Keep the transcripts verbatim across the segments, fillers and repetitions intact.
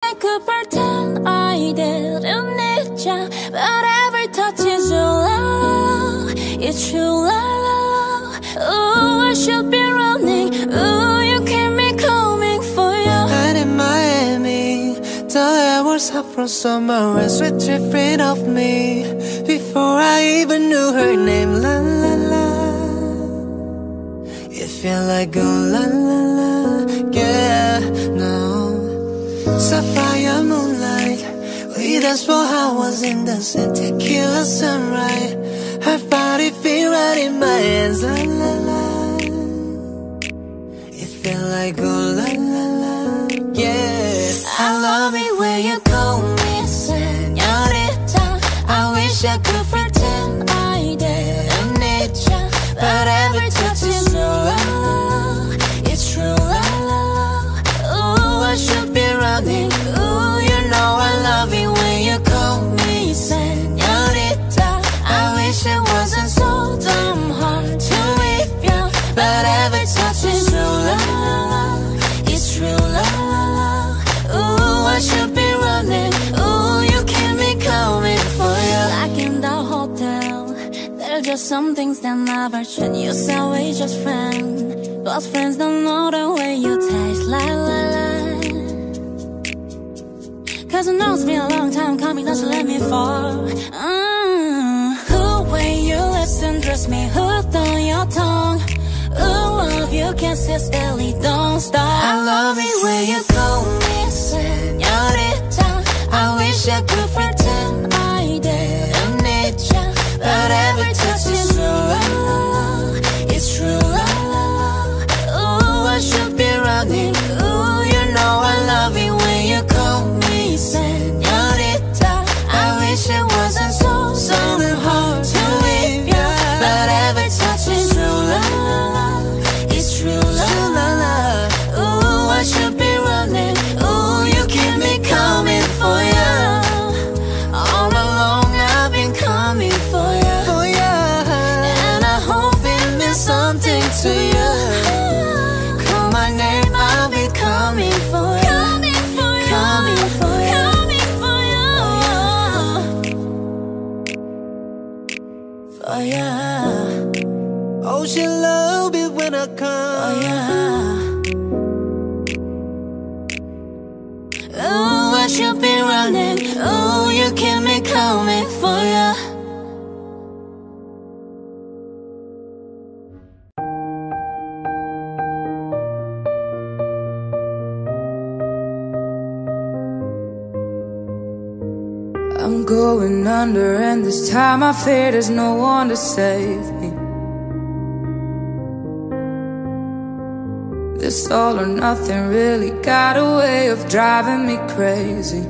I could pretend I didn't need ya, but every touch is your love. It's true love. Ooh, I should be running. Ooh, you keep me coming for you. And in Miami, the air was hot from summer and sweet dripping off me. Before I even knew her name, la la la. It felt like oh la la la, yeah, no. Sapphire moonlight, we danced for hours in the sun. Tequila sunrise, her body feel right in my hands, la la la. It felt like oh la la la, yeah. I love it when you call me señorita. I wish I could pretend I didn't need ya, but every touch is your love. It's true love. Ooh, I should be running. Ooh, you know I love it when you call me señorita. I wish it wasn't so damn hard to leave ya, but every touch is true love. It's true love. Ooh, I should be running. Ooh, you keep me coming for you. Like in the hotel, there's just some things that never change. You say we just friends, but friends don't know the way you taste. La la la. Cause I know it's been a long time coming, don't you let me fall. mm. Who way you listen, trust me, hooked on your tongue. Ooh, love you can't sit steadily, don't stop. I love it when you call me señorita. I wish I could pretend I didn't need ya, but every touch is true love. It's true love. Ooh, I should be running. Ooh, you know I love it when you call me señorita. I wish it wasn't so, so hard to leave ya, but every touch is true love. It's true love. Ooh, I should be running. Ooh, you keep me coming for ya. All along I've been coming for ya, for ya. And I hope it means something to you. Call my name, I'll be coming for ya. Coming for ya. Coming for ya. Coming for ya. For ya. Oh, she love it when I come. Oh yeah. Ooh, I should be running. Ooh, you keep me coming for ya. I'm going under, and this time I fear there's no one to save me. This all or nothing really got a way of driving me crazy.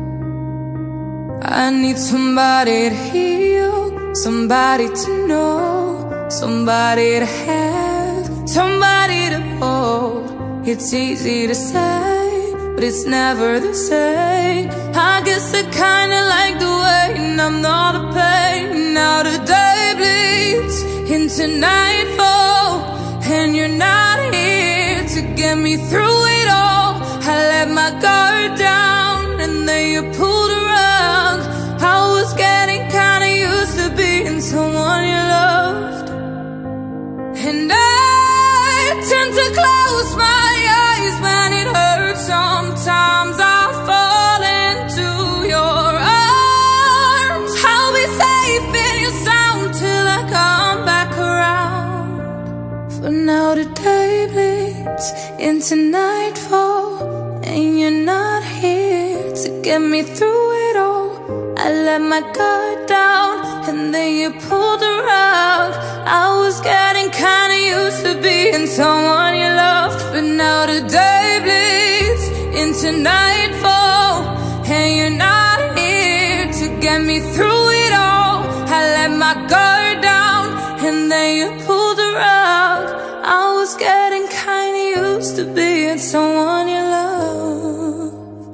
I need somebody to heal, somebody to know, somebody to have, somebody to hold. It's easy to say, but it's never the same. I guess I kinda like the way numb all the pain. Now the day bleeds into nightfall, and you're not here to get me through it all. I let my guard down, and then you pulled a rug. I was getting kinda used to being someone you loved, and I tend to close my eyes when it hurts. Sometimes I fall into your arms. I'll be safe in your sound till I come back around. For now the day bleeds into nightfall, and you're not here to get me through it all. I let my guard down, and then you pulled the rug. I was getting kinda used to being someone you loved, but now the day bleeds into nightfall, and you're not here to get me through it all. I let my guard down, and then you pulled the rug. I was getting kinda used to being someone you loved.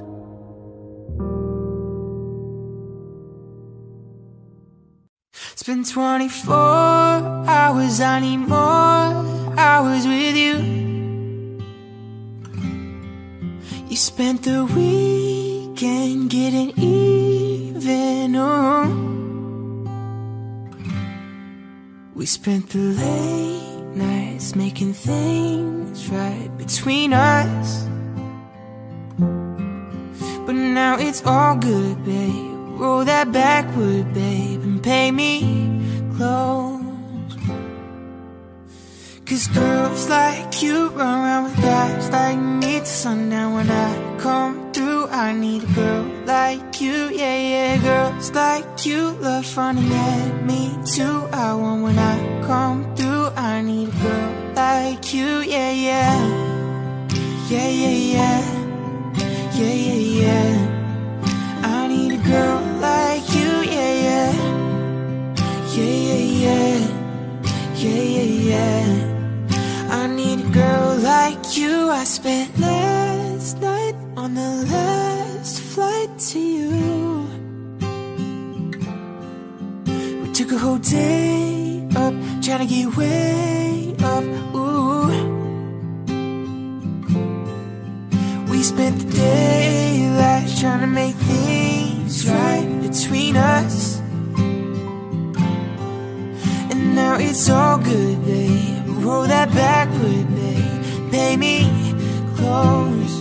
It's been twenty-four hours, I need more hours with you. You spent the week been getting even, oh. We spent the late nights making things right between us, but now it's all good, babe. Roll that backward, babe, and pay me close. Cause girls like you run around with guys like me till sundown. When I come through, I need a girl like you, yeah, yeah. Girls like you love fun, yeah, me too. I want when I come through, I need a girl like you, yeah, yeah. Yeah, yeah, yeah. Yeah, yeah, yeah. I need a girl like you, yeah, yeah. Yeah, yeah, yeah. Yeah, yeah, yeah. I need a girl like you. I spent last night on the last flight to you. We took a whole day up, trying to get way up, ooh. We spent the daylight trying to make things right between us, and now it's all good, babe. Roll that backward, babe, pay me close.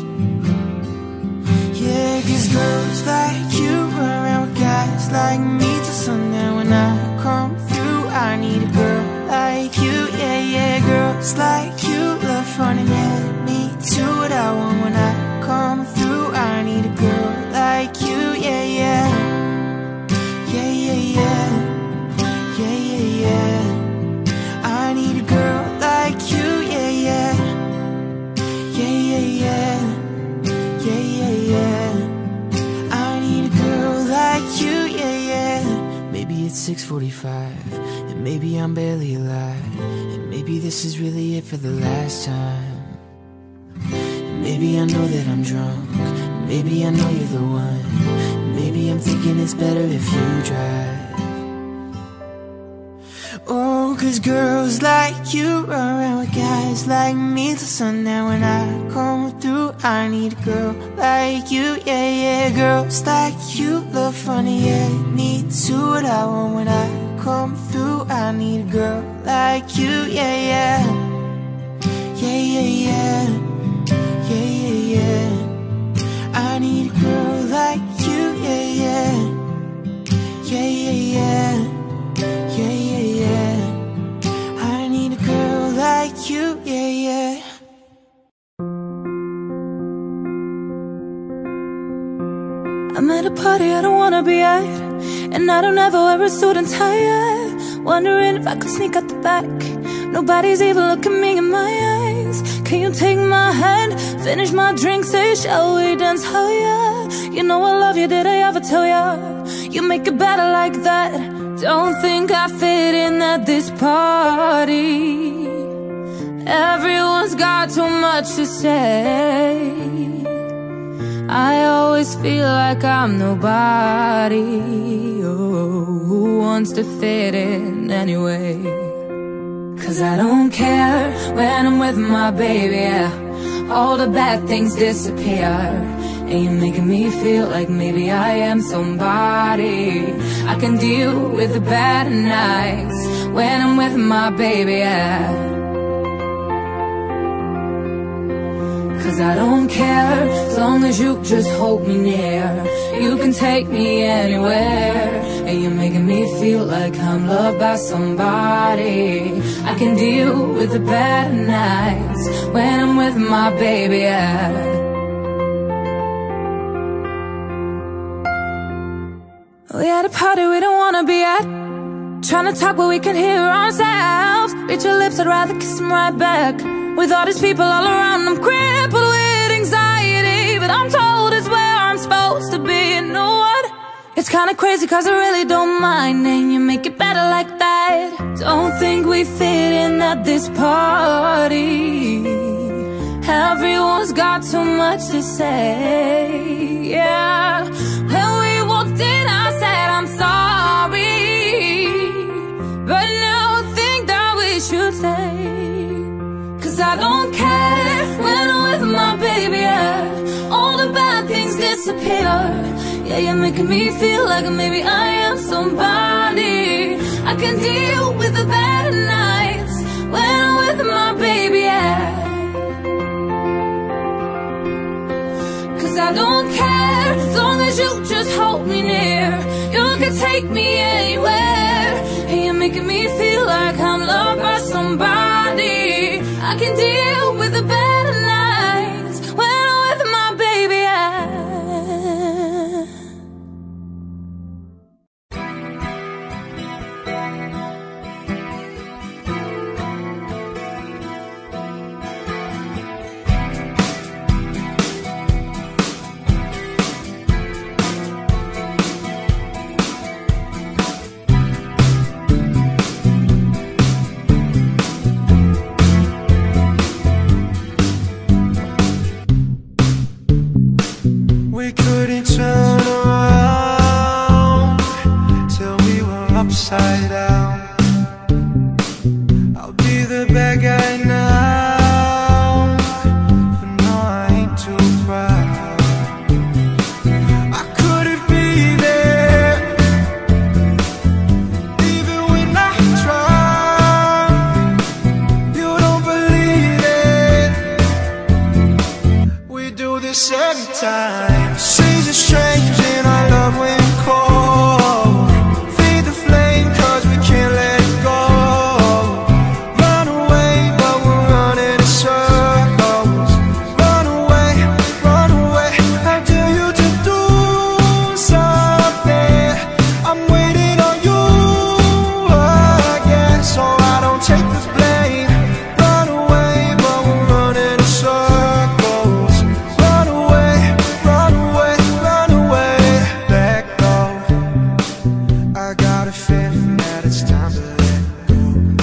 Yeah, cause girls like you run around with guys like me till sundown. When I come through, I need a girl like you, yeah, yeah. Girls like you love fun, and yeah, me too. What I want when I come through, I need a girl like you, yeah, yeah. Yeah, yeah, yeah. Yeah, yeah, yeah. I need a girl like you, yeah, yeah. Yeah, yeah, yeah. Yeah, yeah, yeah. I need a girl like you, yeah, yeah. Maybe it's six forty-five, and maybe I'm barely alive, and maybe this is really it for the last time. And maybe I know that I'm drunk, maybe I know you're the one, maybe I'm thinking it's better if you drive. Oh, cause girls like you run around with guys like me till sundown. When I come through, I need a girl like you, yeah, yeah. Girls like you love funny, yeah, me too. What I want when I come through, I need a girl like you, yeah, yeah. Yeah, yeah, yeah. Yeah, yeah, yeah. I need a girl like you, yeah, yeah. Yeah, yeah, yeah. Yeah, yeah, yeah. I need a girl like you, yeah, yeah. I'm at a party I don't wanna be at, and I don't ever wear a suit and tie. Wondering if I could sneak out the back. Nobody's even looking me in my eyes. Can you take my hand, finish my drink, say shall we dance, oh yeah. You know I love you, did I ever tell ya? You make it better like that. Don't think I fit in at this party. Everyone's got too much to say. I always feel like I'm nobody. Oh, who wants to fit in anyway? Cause I don't care when I'm with my baby, yeah. All the bad things disappear, and you're making me feel like maybe I am somebody. I can deal with the bad nights when I'm with my baby, yeah. Cause I don't care, as long as you just hold me near. You can take me anywhere, and you're making me feel like I'm loved by somebody. I can deal with the bad nights when I'm with my baby, yeah. We at a party we don't wanna be at, trying to talk but we can hear ourselves. Reach your lips, I'd rather kiss them right back. With all these people all around, I'm crippled with anxiety, but I'm told it's where I'm supposed to be. You know what? It's kinda crazy cause I really don't mind, and you make it better like that. Don't think we fit in at this party. Everyone's got so much to say, yeah. When we walked in I said I'm sorry, but now I think that we should stay. Cause I don't care when I'm with my baby, yeah. All the bad things disappear, Yeah, you're making me feel like maybe I am somebody. I can deal with the better nights when I'm with my baby, yeah. Cause I don't care, as long as you just hold me near. You can take me anywhere. And you're making me feel like I'm loved by somebody. I can deal with the better nights when I'm with my baby, yeah. We couldn't turn around till we were upside down. I'll be the bad guy now, but no, I ain't too proud. I couldn't be there, even when I tried. You don't believe it, we do this every time. Seasons change and our love went cold. Feed the flame cause we can't let it go. Run away but we're running in circles. Run away, run away, I dare you to do something. I'm waiting on you again, so I don't take the blame. Run away but we're running in circles. Run away, run away, run away, let go. I got a feeling that it's time to let go.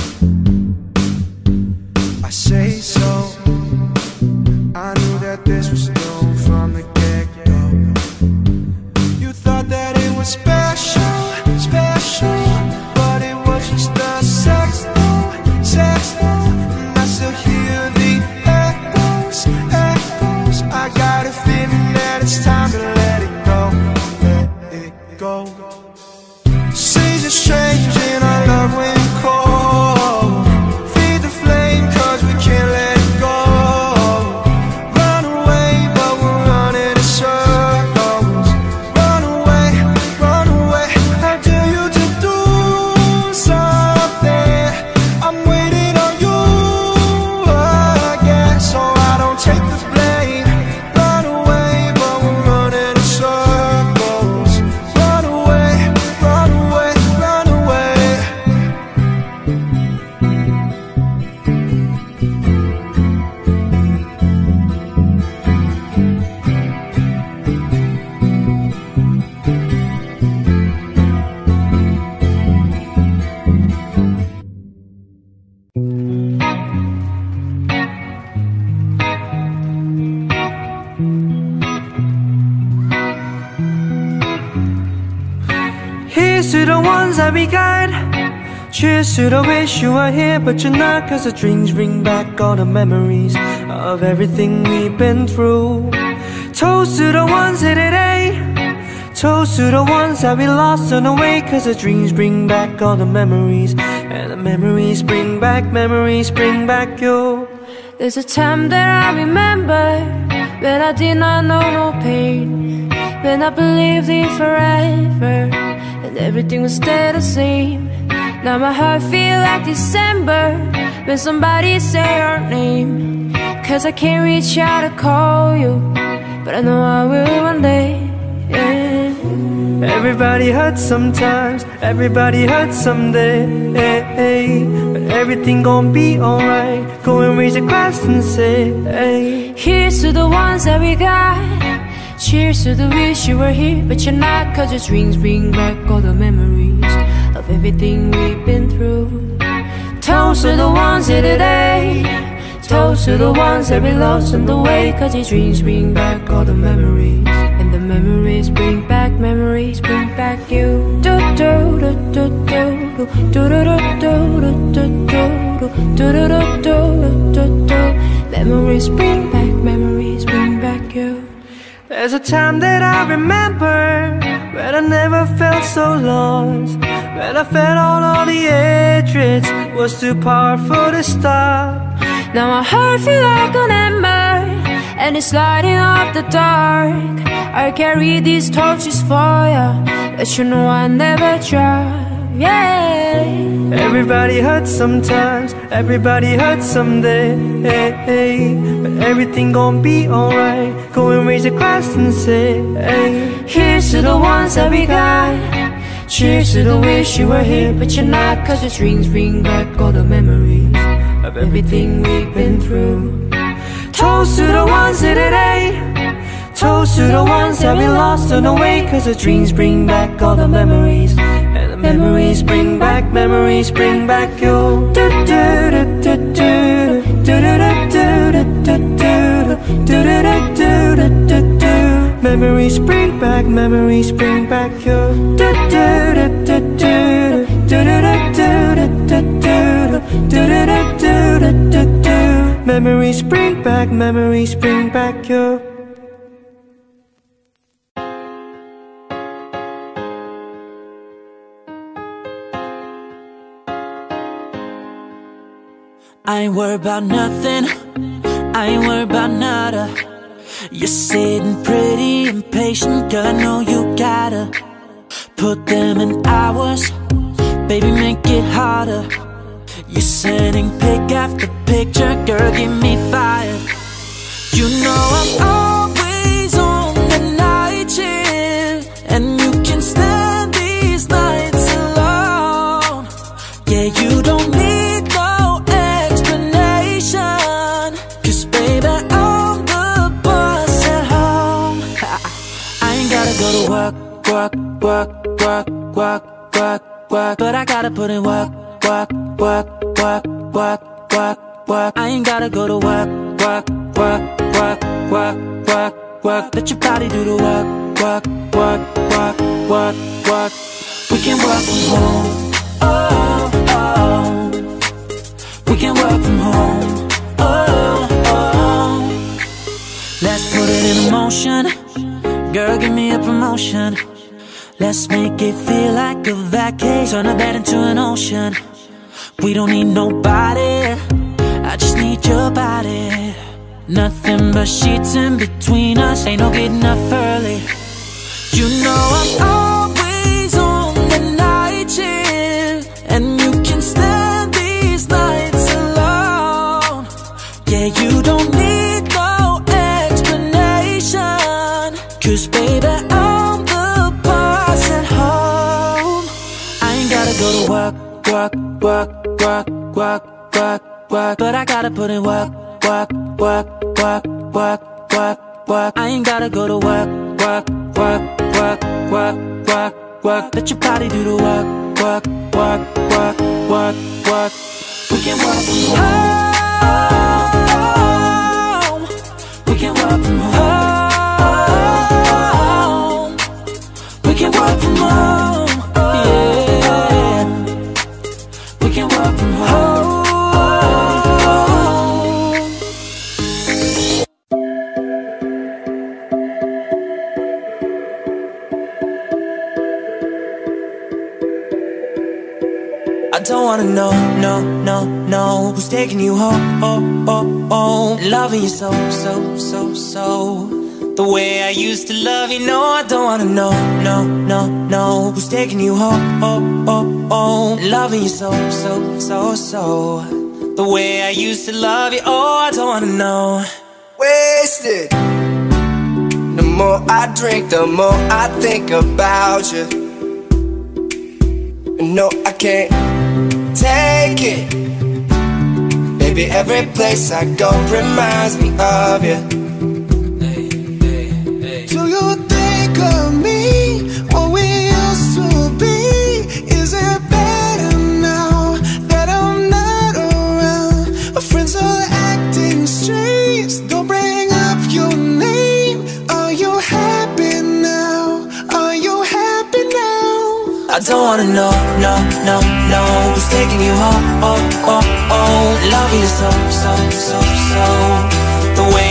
I say so, I knew that this was doomed from the get-go. You thought that it was special, special, but it was just a sex though, sex though. And I still hear the echoes, echoes. I got a feeling that it's time to let it go, let it go. Seasons change and our love went cold. Feed the flame cause we can't let it go. Run away but we're running in circles. Run away, run away, I dare you to do something. I'm waiting on you again, so I don't take the blame. Run away but we're running in circles. Run away, run away, run away. Here's to the ones that we got. Cheers to the wish you were here but you're not. Cause the drinks bring back all the memories of everything we've been through. Toast to the ones here today. Toast to the ones that we lost on the way. Cause the dreams bring back all the memories. And the memories bring back, memories bring back you. There's a time that I remember when I did not know no pain, when I believed in forever and everything would stay the same. Now my heart feel like December when somebody say your name. Cause I can't reach out to call you, but I know I will one day, yeah. Everybody hurts sometimes, everybody hurts someday, hey. But everything gon' be alright. Go and raise a glass and say, hey. Here's to the ones that we got. Cheers to the wish you were here but you're not. Cause your dreams bring back all the memories of everything we've been through. Toast to the ones here today. Toast to the ones that we lost on the way. Cause your dreams bring back all the memories. And the memories bring back, memories bring back you. Do do do do do do do do do do do do do do do. Memories bring back, memories bring back you. There's a time that I remember when I never felt so lost, when I felt all of the hatred was too powerful to stop. Now my heart feels like an ember, and it's lighting up the dark. I carry these torches for ya, let you know I never drop. Yeah. Everybody hurts sometimes, everybody hurts someday, hey, hey. But everything gon' be alright. Go and raise a glass and say, hey. Here's to the ones that we got. Cheers to the wish you were here but you're not. Cause the dreams bring back all the memories of everything we've been through. Toast to the ones here today, toast to the ones that we lost on the way. Cause the dreams bring back all the memories, and the memories bring back, memories bring back you. Memories bring back, memories bring back you. Memories bring back, memories bring back you. I ain't worried about nothing, I ain't worried about nada. You're sitting pretty impatient, girl, I know you gotta put them in hours, baby, make it harder. You're sending pic after picture, girl, get me fired. You know I'm always on the night shift, and you can stand these nights alone. Yeah, you don't need no explanation, cause baby, I'm the boss at home. I ain't gotta go to work, work, work, work, work, work, work, but I gotta put in work, work, work, work, work, work, work. I ain't gotta go to work, work, work, work, work, work, work. Let your body do the work, work, work, work, work, work. We can work from home, oh, oh. We can work from home, oh, oh. Let's put it in motion, girl, give me a promotion. Let's make it feel like a vacation, turn a bed into an ocean. We don't need nobody, I just need your body. Nothing but sheets in between us, ain't no getting up early. You know I'm always on the night shift, and you can stand these nights alone. Yeah, you don't need no explanation, cause baby, I'm the boss at home. I ain't gotta go to work, work, work, work, work, work, work, but I gotta put in work, work, work, work, work, work, work. I ain't gotta go to work, work, work, work, work, work, work. Let your body do the work, work, work, work, work, work. We can work from home, we can work from home, we can work from home, yeah. We can work from home. I don't wanna know, no, no, no, who's taking you home, oh, oh, oh. Loving you so, so, so, so, the way I used to love you. No, I don't wanna know, no, no, no, who's taking you home, oh, oh, oh. Loving you so, so, so, so, the way I used to love you. Oh, I don't wanna know. Wasted. The more I drink, the more I think about you. No, I can't take it. Baby, every place I go reminds me of you. Hey, hey, hey. Do you think of me, what we used to be? Is it better now that I'm not around? Our friends are acting strange, don't bring up your name. Are you happy now? Are you happy now? I don't wanna know, no, no, no, who's taking you home, oh, oh, oh. Loving you so, so, so, so, the way I used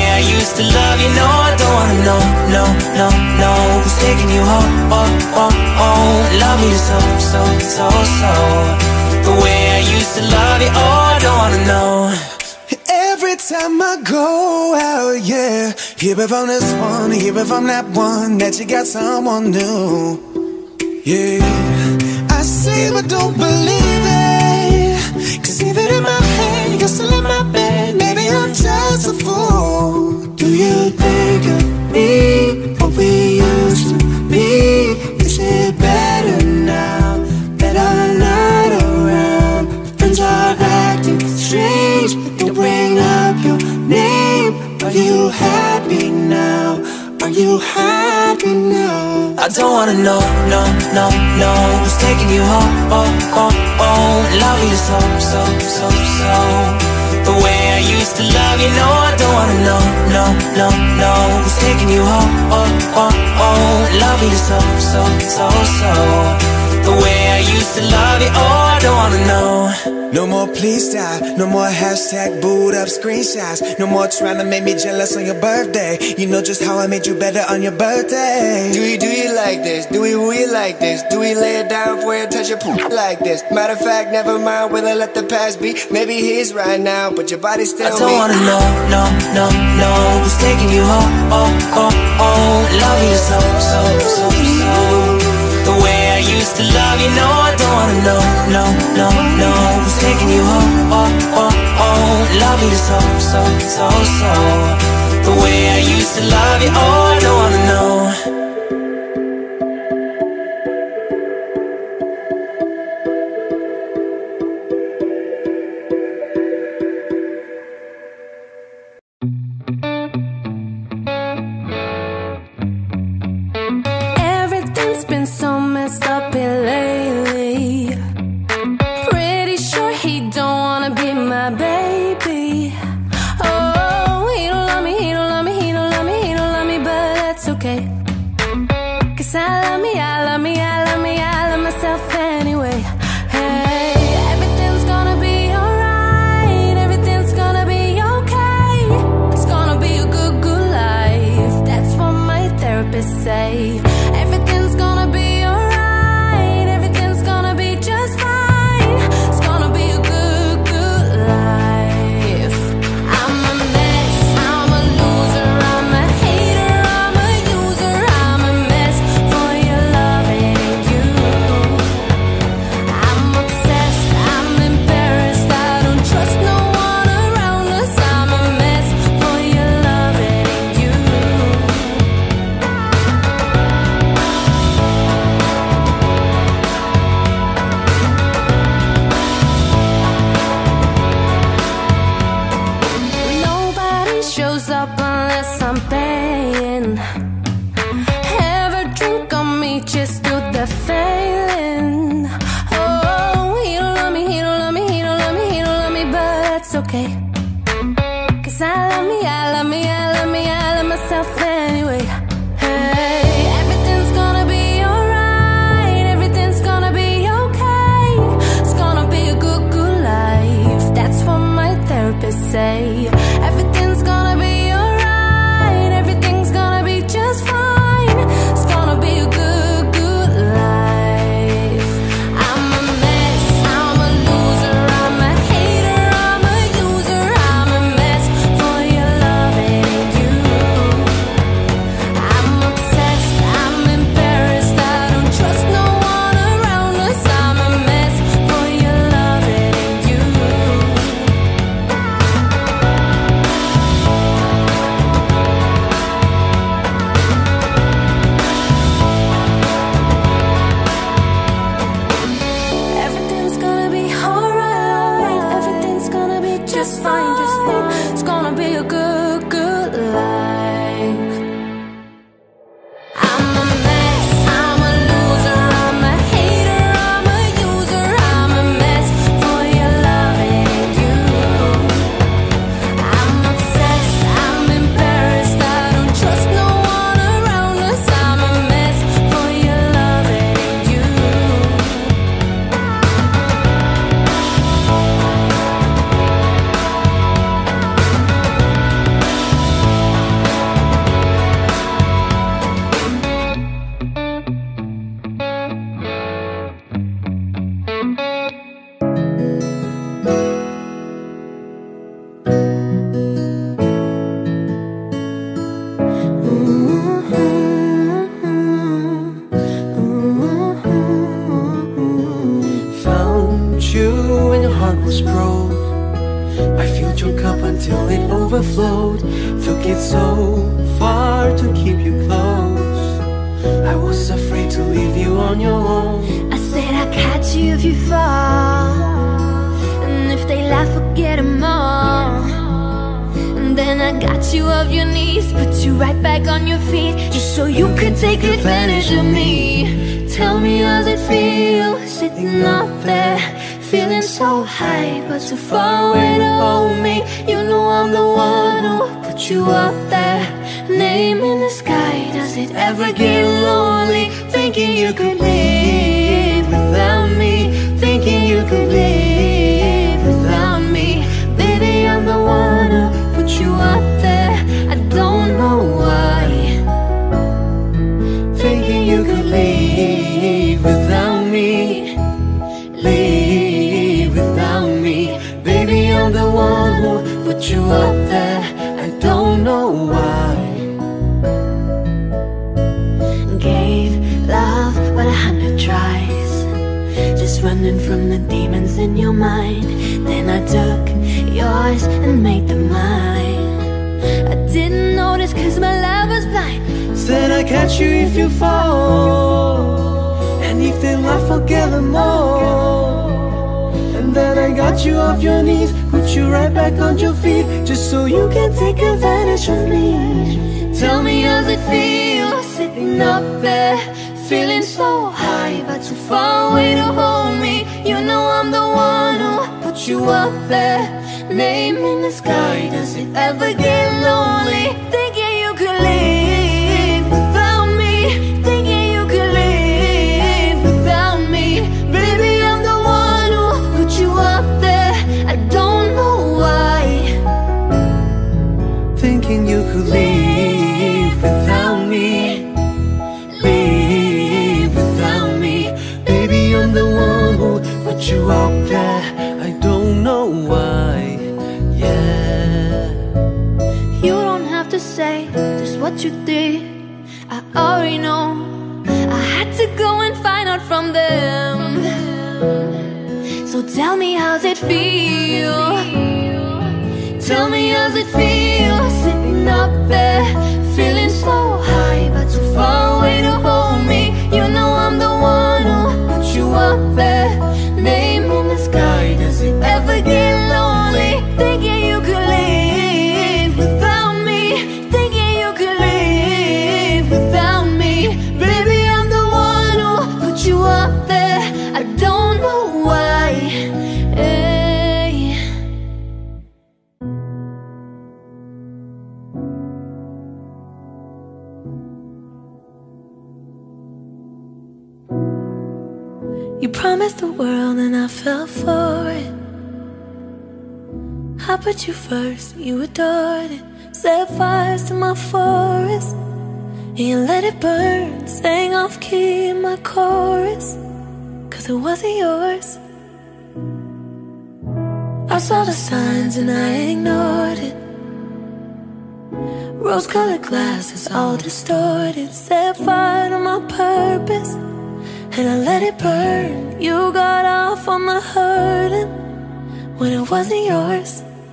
used to love you. No, I don't wanna know, no, no, no. Who's taking you home, oh, oh, oh. Love you so, so, so, so. The way I used to love you, oh, I don't wanna know. Every time I go out, yeah, hear it from this one, hear it from that one, that you got someone new. Yeah, I see but don't believe it, cause even in my head, you're still in my bed. Maybe I'm just a fool. Do you think of me, what we used to be? Is it better now that I'm not around? Friends are acting strange, don't bring up your name. Are you happy now? Are you happy now? I don't wanna know, no, no, no. Who's taking you home, oh, oh, oh. Love you so, so, so, so. The way I used to love you, no, I don't wanna know, no, no, no. Who's taking you home, oh, oh, oh. Love you so, so, so, so. The way I used to love you, oh, I don't wanna know. No more please stop, no more hashtag booed up screenshots. No more trying to make me jealous on your birthday. You know just how I made you better on your birthday. Do we do you like this? Do we we like this? Do we lay it down for you, touch your poop like this? Matter of fact, never mind, will I let the past be? Maybe he's right now, but your body's still me. I don't me. wanna know, no, no, no. Who's taking you home, oh, oh, oh. Love you so, so, so, so. The way I used to love you, no, I don't wanna know, no, no, no. Who's taking you home, oh, oh, oh. Love you so, so, so, so. The way I used to love you, oh, I don't wanna know. overflowed, took it so far to keep you close. I was afraid to leave you on your own. I said I'd catch you if you fall, and if they laugh, forget them all. And then I got you off your knees, put you right back on your feet, just so you could take advantage of me. Tell me, how's it feel, sitting up there, feeling so high, but too far away to hold me. You know I'm the one who put you up there, name in the sky. Does it ever get lonely, thinking you could live without me, thinking you could live without me? Baby, I'm the one who put you up there, I don't know why, thinking you could leave without me, leave without me. Baby, I'm the one who put you up there, I don't know why. Gave love but a hundred tries, just running from the demons in your mind. Then I took yours and made them mine. I didn't notice cause my love was blind. Said I'd catch you if you fall, and if they laugh, forget them all. And then I got you off your knees, put you right back on your feet, just so you can take advantage of me. Tell me, how's it feel, sitting up there, feeling so high, but too far away to hold me. You know I'm the one who put you up there, name in the sky. Does it ever get lonely, thinking you could live without me, thinking you could live without me? Baby, I'm the one who put you up there, I don't know why, thinking you could leave without me, leave without me. Baby, I'm the one who put you up there, I don't know why, yeah. You don't have to say just what you did, I already know. I had to go and find out from them. So tell me, how's it feel, tell me, how's it feel, sitting up there, feeling so high, but too far away to hold me. You know I'm the one who put you up there, name in the sky. Does it ever get lonely, thinking you could live without me, thinking you could live without me? Baby, I'm the one who put you up there, I don't know why, hey. You promised the world and I fell for it. I put you first, you adored it. Set fires to my forest and you let it burn. Sang off key in my chorus, cause it wasn't yours. I saw the signs and I ignored it. Rose-colored glasses all distorted. Set fire to my purpose and I let it burn. You got off on my hurting when it wasn't yours.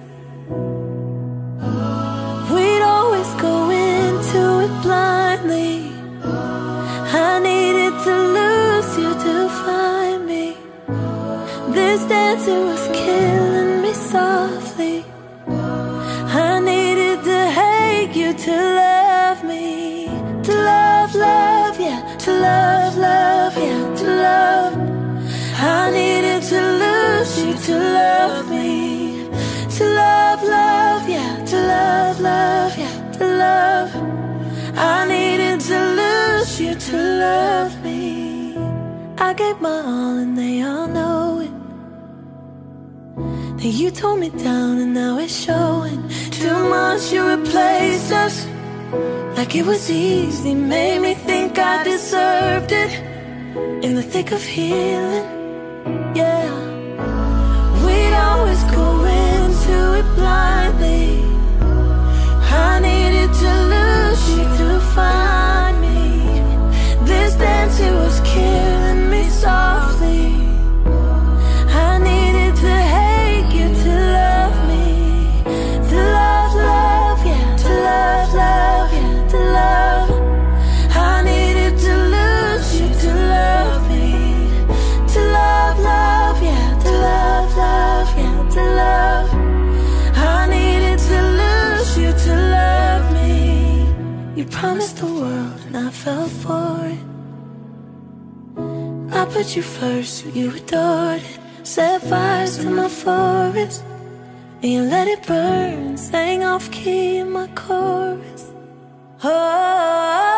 We'd always go into it blindly. I needed to lose you to find me. This dancer was killing me softly. I needed to hate you to love me. To love, love, yeah. To love, love, yeah. To love. I needed to lose you to love me. To love, love, yeah. To love, love, yeah. To love. I needed to lose you to love me. I gave my all and they all know it. Then you tore me down and now it's showing. Too much you replaced us, like it was easy. Made me think I deserved it in the thick of healing, yeah. We'd always go into it blindly. I needed to lose you to find me. This dancer was killing me softly. I needed to hate you to love me. To love, love. I put you first, you adored it. Set fires to my forest, and you let it burn. Sang off key in my chorus. Oh,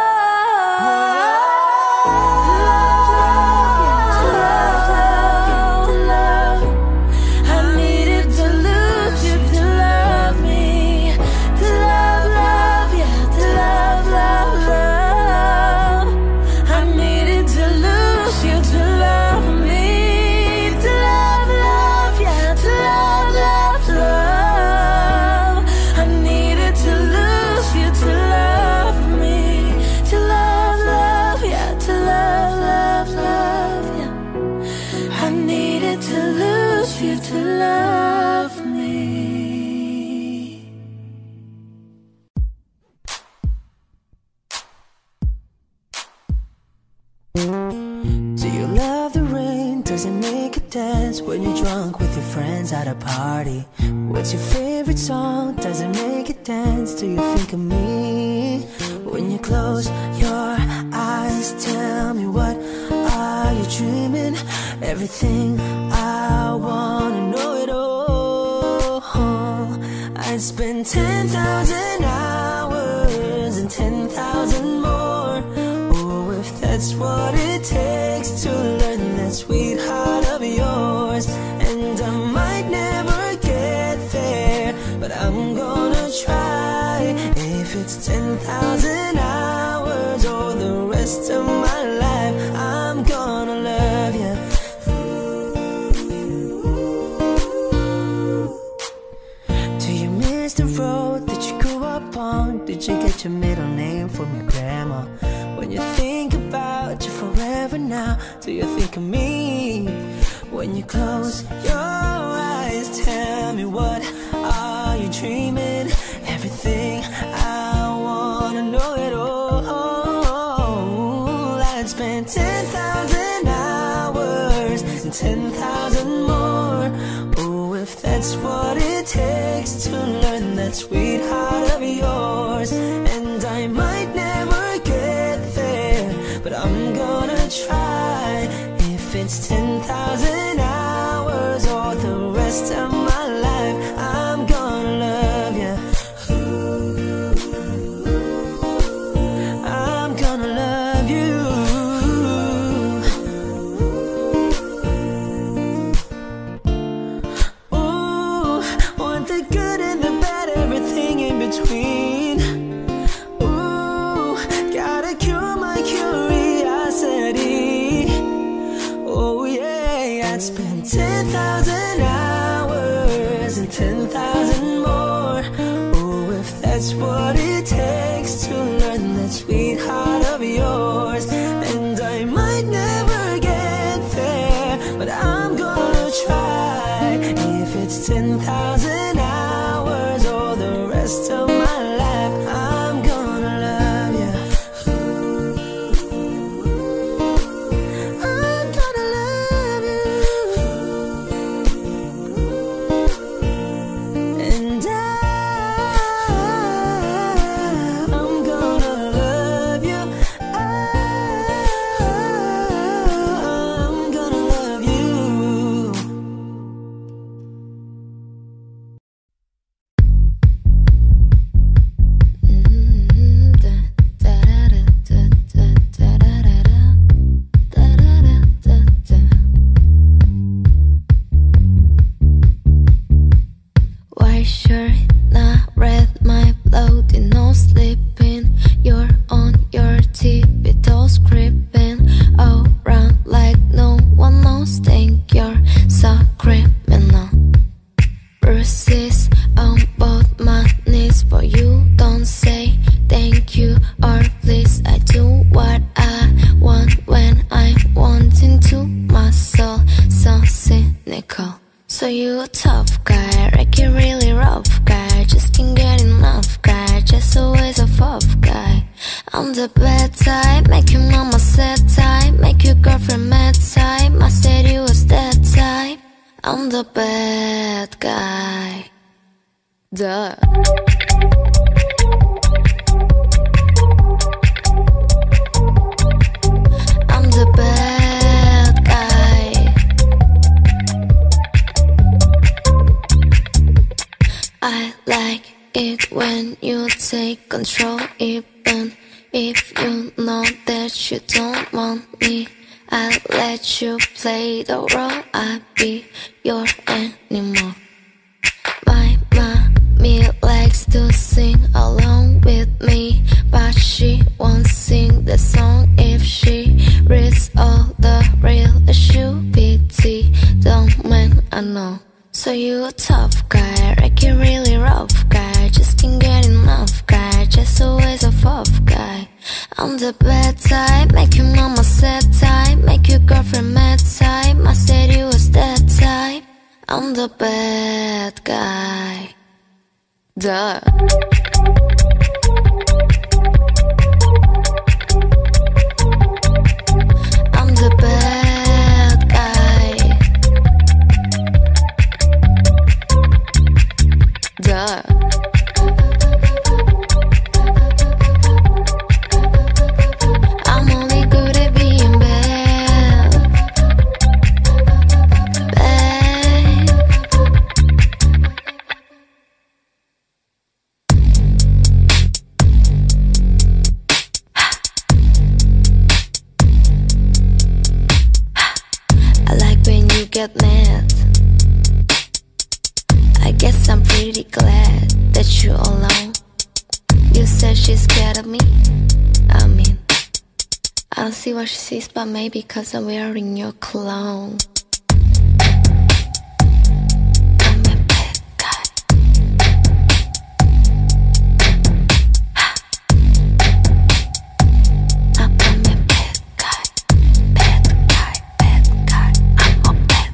when you're drunk with your friends at a party. What's your favorite song? Does it make you dance? Do you think of me? When you close your eyes, tell me, what are you dreaming? Everything I wanna know it all. I'd spend ten thousand hours and ten thousand more. Oh, if that's what it takes to learn that sweetheart of yours. And I might never get there, but I'm gonna try. If it's ten thousand hours or the rest of my life, I'm gonna love you. Do you miss the road that you grew up on? Did you get your middle name from your grandma? When you think about you forever now, do you think of me? When you close your eyes, tell me, what are you dreaming? Everything I wanna know it all. I'd spend ten thousand hours and ten thousand more. Oh, if that's what it takes to learn that sweetheart of yours. And I might never get there, but I'm gonna try. If it's ten thousand hours or the rest of my life, I'm gonna love you. I'm gonna love you. Ooh, want the good and the bad, everything in between. Ooh, gotta cure my curiosity. Oh yeah, I'd spend ten thousand hours and ten thousand more. Oh, if that's what it takes to learn that sweetheart of yours. And I might never get there, but I'm gonna try. If it's ten thousand hours or the rest of my life, I'm gonna love you. I'm gonna love you. And I, I'm gonna love you. I'm gonna love you. White shirt, not red, my bloody nose sleeping. You're on your tippy toes creeping around like no one knows. Think you're so criminal. Bruises on both my knees for you. Don't say thank you or please. I do what I want when I'm wanting to. My soul so cynical. So you a tough guy, like you really rough guy. Just can't get enough guy, just always a tough guy. I'm the bad type, make your mama sad type, make your girlfriend mad type. I said you was that type. I'm the bad guy. Duh. I'm the bad when you take control, even if you know that you don't want me. I'll let you play the role, I'll be your animal. My mommy likes to sing along with me, but she won't sing the song if she reads all the real issue. Pity, don't mind, I know. So you a tough guy, like you really rough guy, just can't get enough guy, just always a rough guy. I'm the bad type, make your mama sad type, make your girlfriend mad type. I said you was that type. I'm the bad guy. Duh. I'm the bad guy. Duh. I'm only good at being bad. Bad. I like when you get mad. I guess I'm pretty glad that you're alone. You said she's scared of me. I mean, I don't see what she sees, but maybe cause I'm wearing your cologne. I'm a bad guy. I'm a bad guy. Bad guy, bad guy. I'm a bad.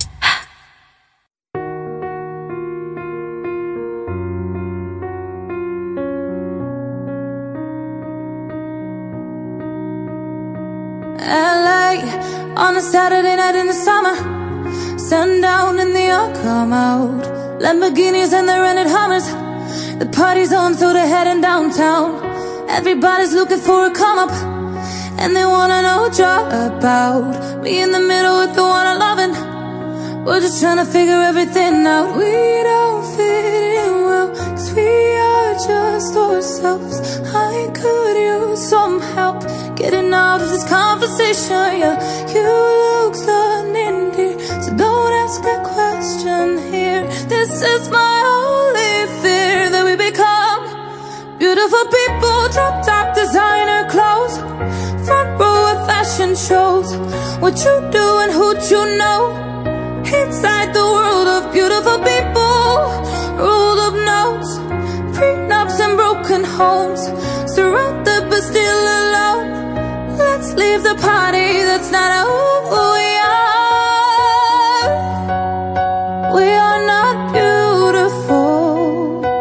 L A on a Saturday night in the summer, sundown and the all come out. Lamborghinis and the rented Hummers. The party's on, so they're heading downtown. Everybody's looking for a come up, and they wanna know what you're about. Me in the middle with the one I'm loving. We're just trying to figure everything out. We don't fit in well, cause we are just ourselves. I could use some help getting out of this conversation. Yeah, you look stunning, dear, so don't ask that question here. This is my only fear, that we become beautiful people, drop top designer clothes, front row of fashion shows. What you do and who you know, inside the world of beautiful people, rolled up notes, prenups and broken homes, surrounded but still alone. Let's leave the party, that's not who we are. We are not beautiful.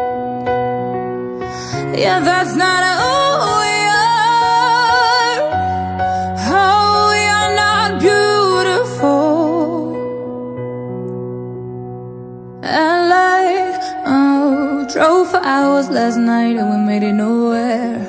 Yeah, that's not who we are. Oh, we are not beautiful. L A, oh, drove for hours last night and we made it nowhere.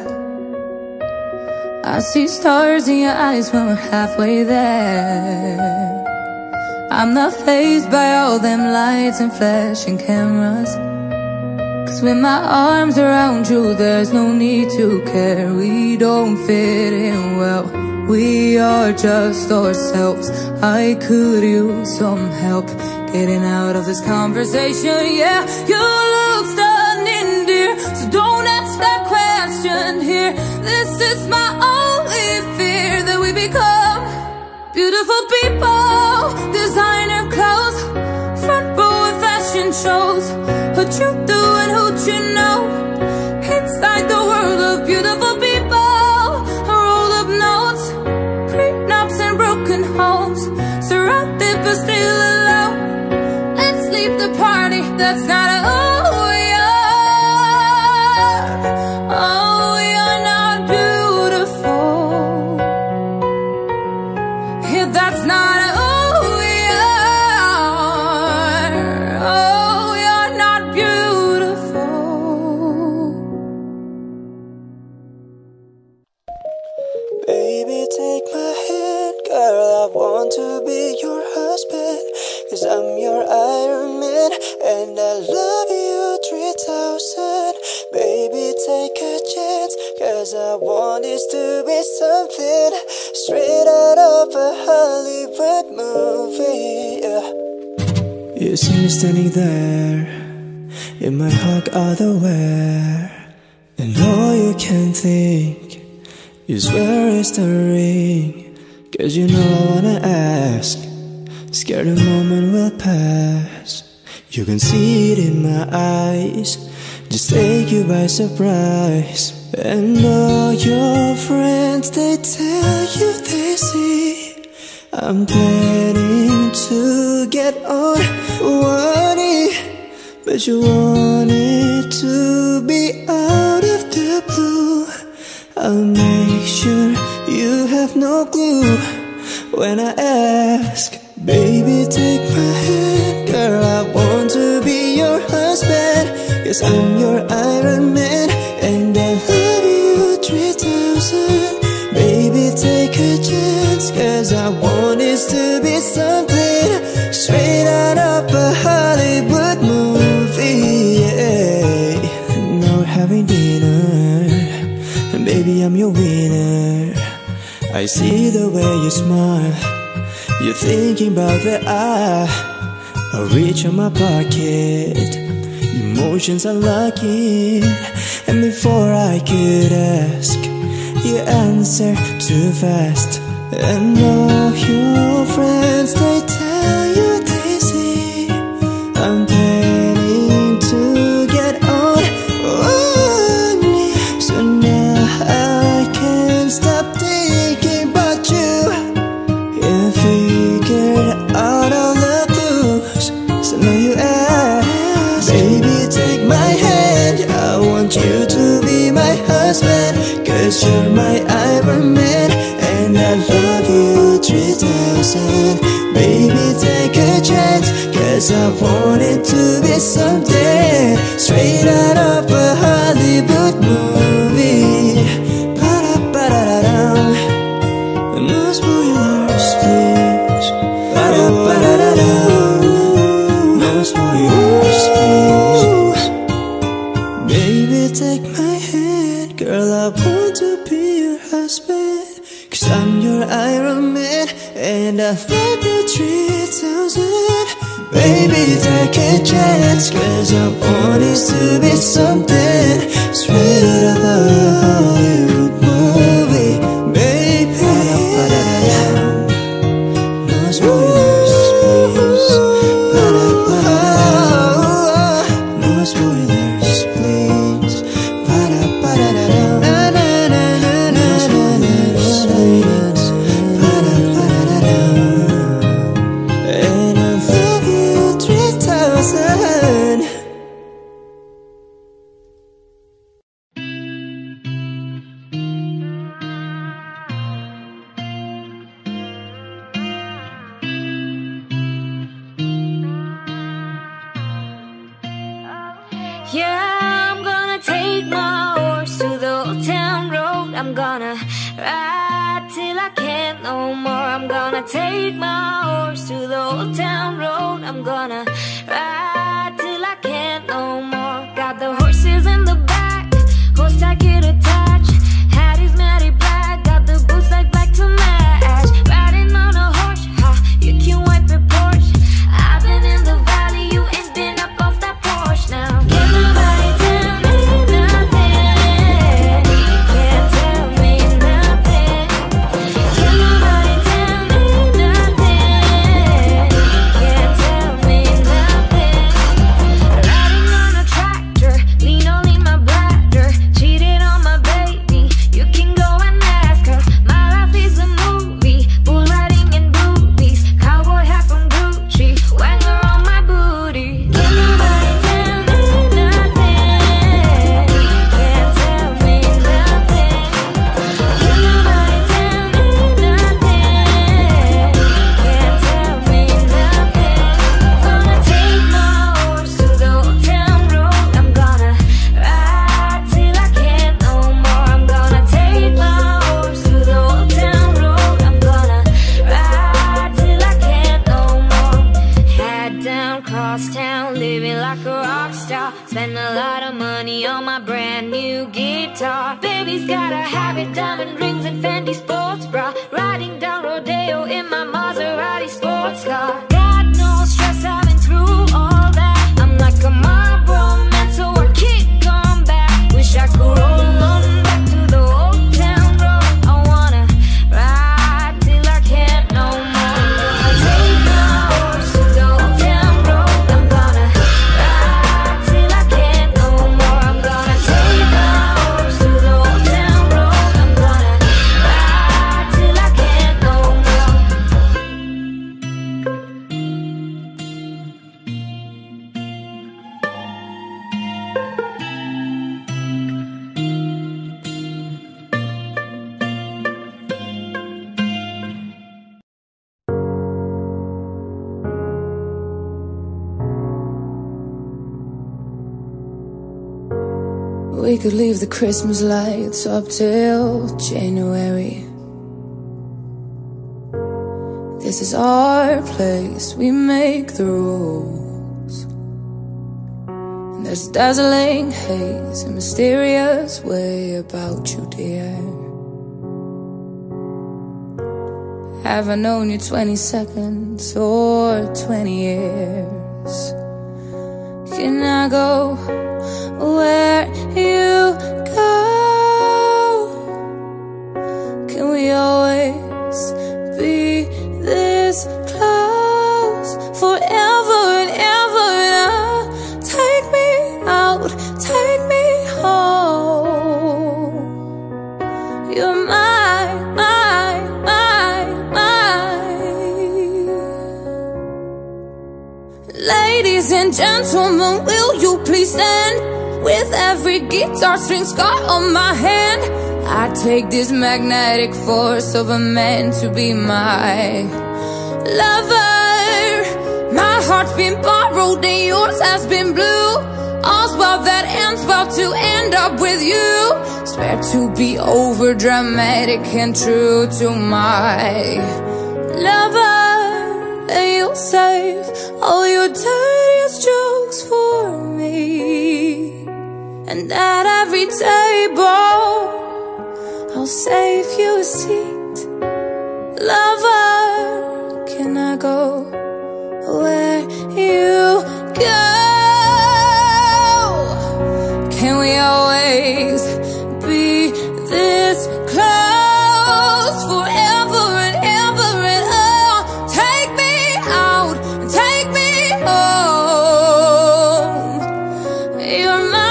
I see stars in your eyes when we're halfway there. I'm not fazed by all them lights and flashing cameras, cause with my arms around you there's no need to care. We don't fit in well, we are just ourselves. I could use some help getting out of this conversation. Yeah, you look stunning, dear, so don't ask that question here. This is my only fear, that we become beautiful people, designer clothes, front row of fashion shows. What you do and who you know, inside the world of beautiful people, a roll of notes, prenups and broken homes, surrounded but still alone. Let's leave the party, that's not who we are. Oh, we are not beautiful. Yeah, that's not who we are. Oh, we are not beautiful. Baby, take my hand, girl, I want to be your husband, cause I'm your Iron Man, and I love you three thousand. Baby, something straight out of a Hollywood movie. Yeah. You see me standing there in my hug otherwhere, and all you can think is where is the ring? Cause you know I wanna ask, scared the moment will pass. You can see it in my eyes, just take you by surprise. And all your friends, they tell you they see I'm planning to get on one knee, but you want it to be out of the blue. I'll make sure you have no clue when I ask, baby take my hand, girl I want to be your husband. Cause I'm your Iron Man and I love you three thousand. Baby take a chance, cause I want this to be something straight out of a Hollywood movie. Yeah. Now we're having dinner, and baby I'm your winner. I see the way you smile, you're thinking about the eye. I'll reach in my pocket, emotions are locking. And before I could ask, you answer too fast. And all your friends, they tell you they see I'm planning to get on one knee. So now I can't stop thinking about you. You figured out all the clues, so now you ask, baby take my hand, I want you to be my husband. Cause you're my Iron Man and I love you three thousand. Baby take a chance, cause I want it to be something straight out of a Hollywood movie. Ba-da-ba-da-da-dum. No spoilers please. Ba-da-ba-da-da-dum. No spoilers please. Baby take my hand, girl I want to be your husband. Cause I'm your Iron Man and I love you three thousand. Baby take a chance, cause I want it to be something straight out of a Hollywood movie. Baby, no spoilers please. No spoilers please. And I love you three thousand. Yeah, I'm gonna take my horse to the old town road. I'm gonna ride till I can't no more. I'm gonna take my horse to the old town road. I'm gonna ride till I can't no more. Got the horses in the back, horse jacket attached, hat is matty black, got the boots like black to match. Riding on a horse, ha, you can wipe your Porsche. I've been in the valley, you ain't been up off that Porsche now. Can't nobody tell me nothing. Can't tell me nothing. Can't nobody tell me nothing. Can't tell me nothing. Riding on a tractor, lean only my bladder. Cheated on my baby, you can go and ask her. My life is a movie, bull riding in boobies, cowboy hat from Gucci, Wrangler on my booty. Can't nobody tell me nothing. Can't tell me nothing. Can't nobody tell me nothing. Can't tell me nothing. Gonna take my horse to the old town road. I'm gonna ride till I can't no more. I'm gonna take my horse to the old town road. I'm gonna ride till I can't no more. Head down, cross town, living like a rock star. Spend a lot of money on my brand new guitar. Baby's got a habit, diamond rings and Fendi sports my Maserati sports car. Got no stress, I've been through all that. I'm like a Marlboro man, so I keep going back. Wish I could roll on back to the old town road. I wanna ride till I can't no more. I'll take my horse to the old town road. I'm gonna ride till I can't no more. I'm gonna take my horse to the old town road. I'm gonna ride till I can't no more. We could leave the Christmas lights up till January. This is our place, we make the rules. And there's a dazzling haze, a mysterious way about you, dear. Have I known you twenty seconds or twenty years? Can I go where you go? Can we always be this close forever and ever? And uh, take me out, take me home. You're my, my, my, my. Ladies and gentlemen, will you please stand? With every guitar string scar on my hand, I take this magnetic force of a man to be my lover. My heart's been borrowed and yours has been blue. All's well that ends well to end up with you. Swear to be over dramatic and true to my lover. And you'll save all your dirtiest jokes for me. And at every table, I'll save you a seat. Lover, can I go where you go? Can we always be this close forever and ever? And oh, take me out, take me home. You're my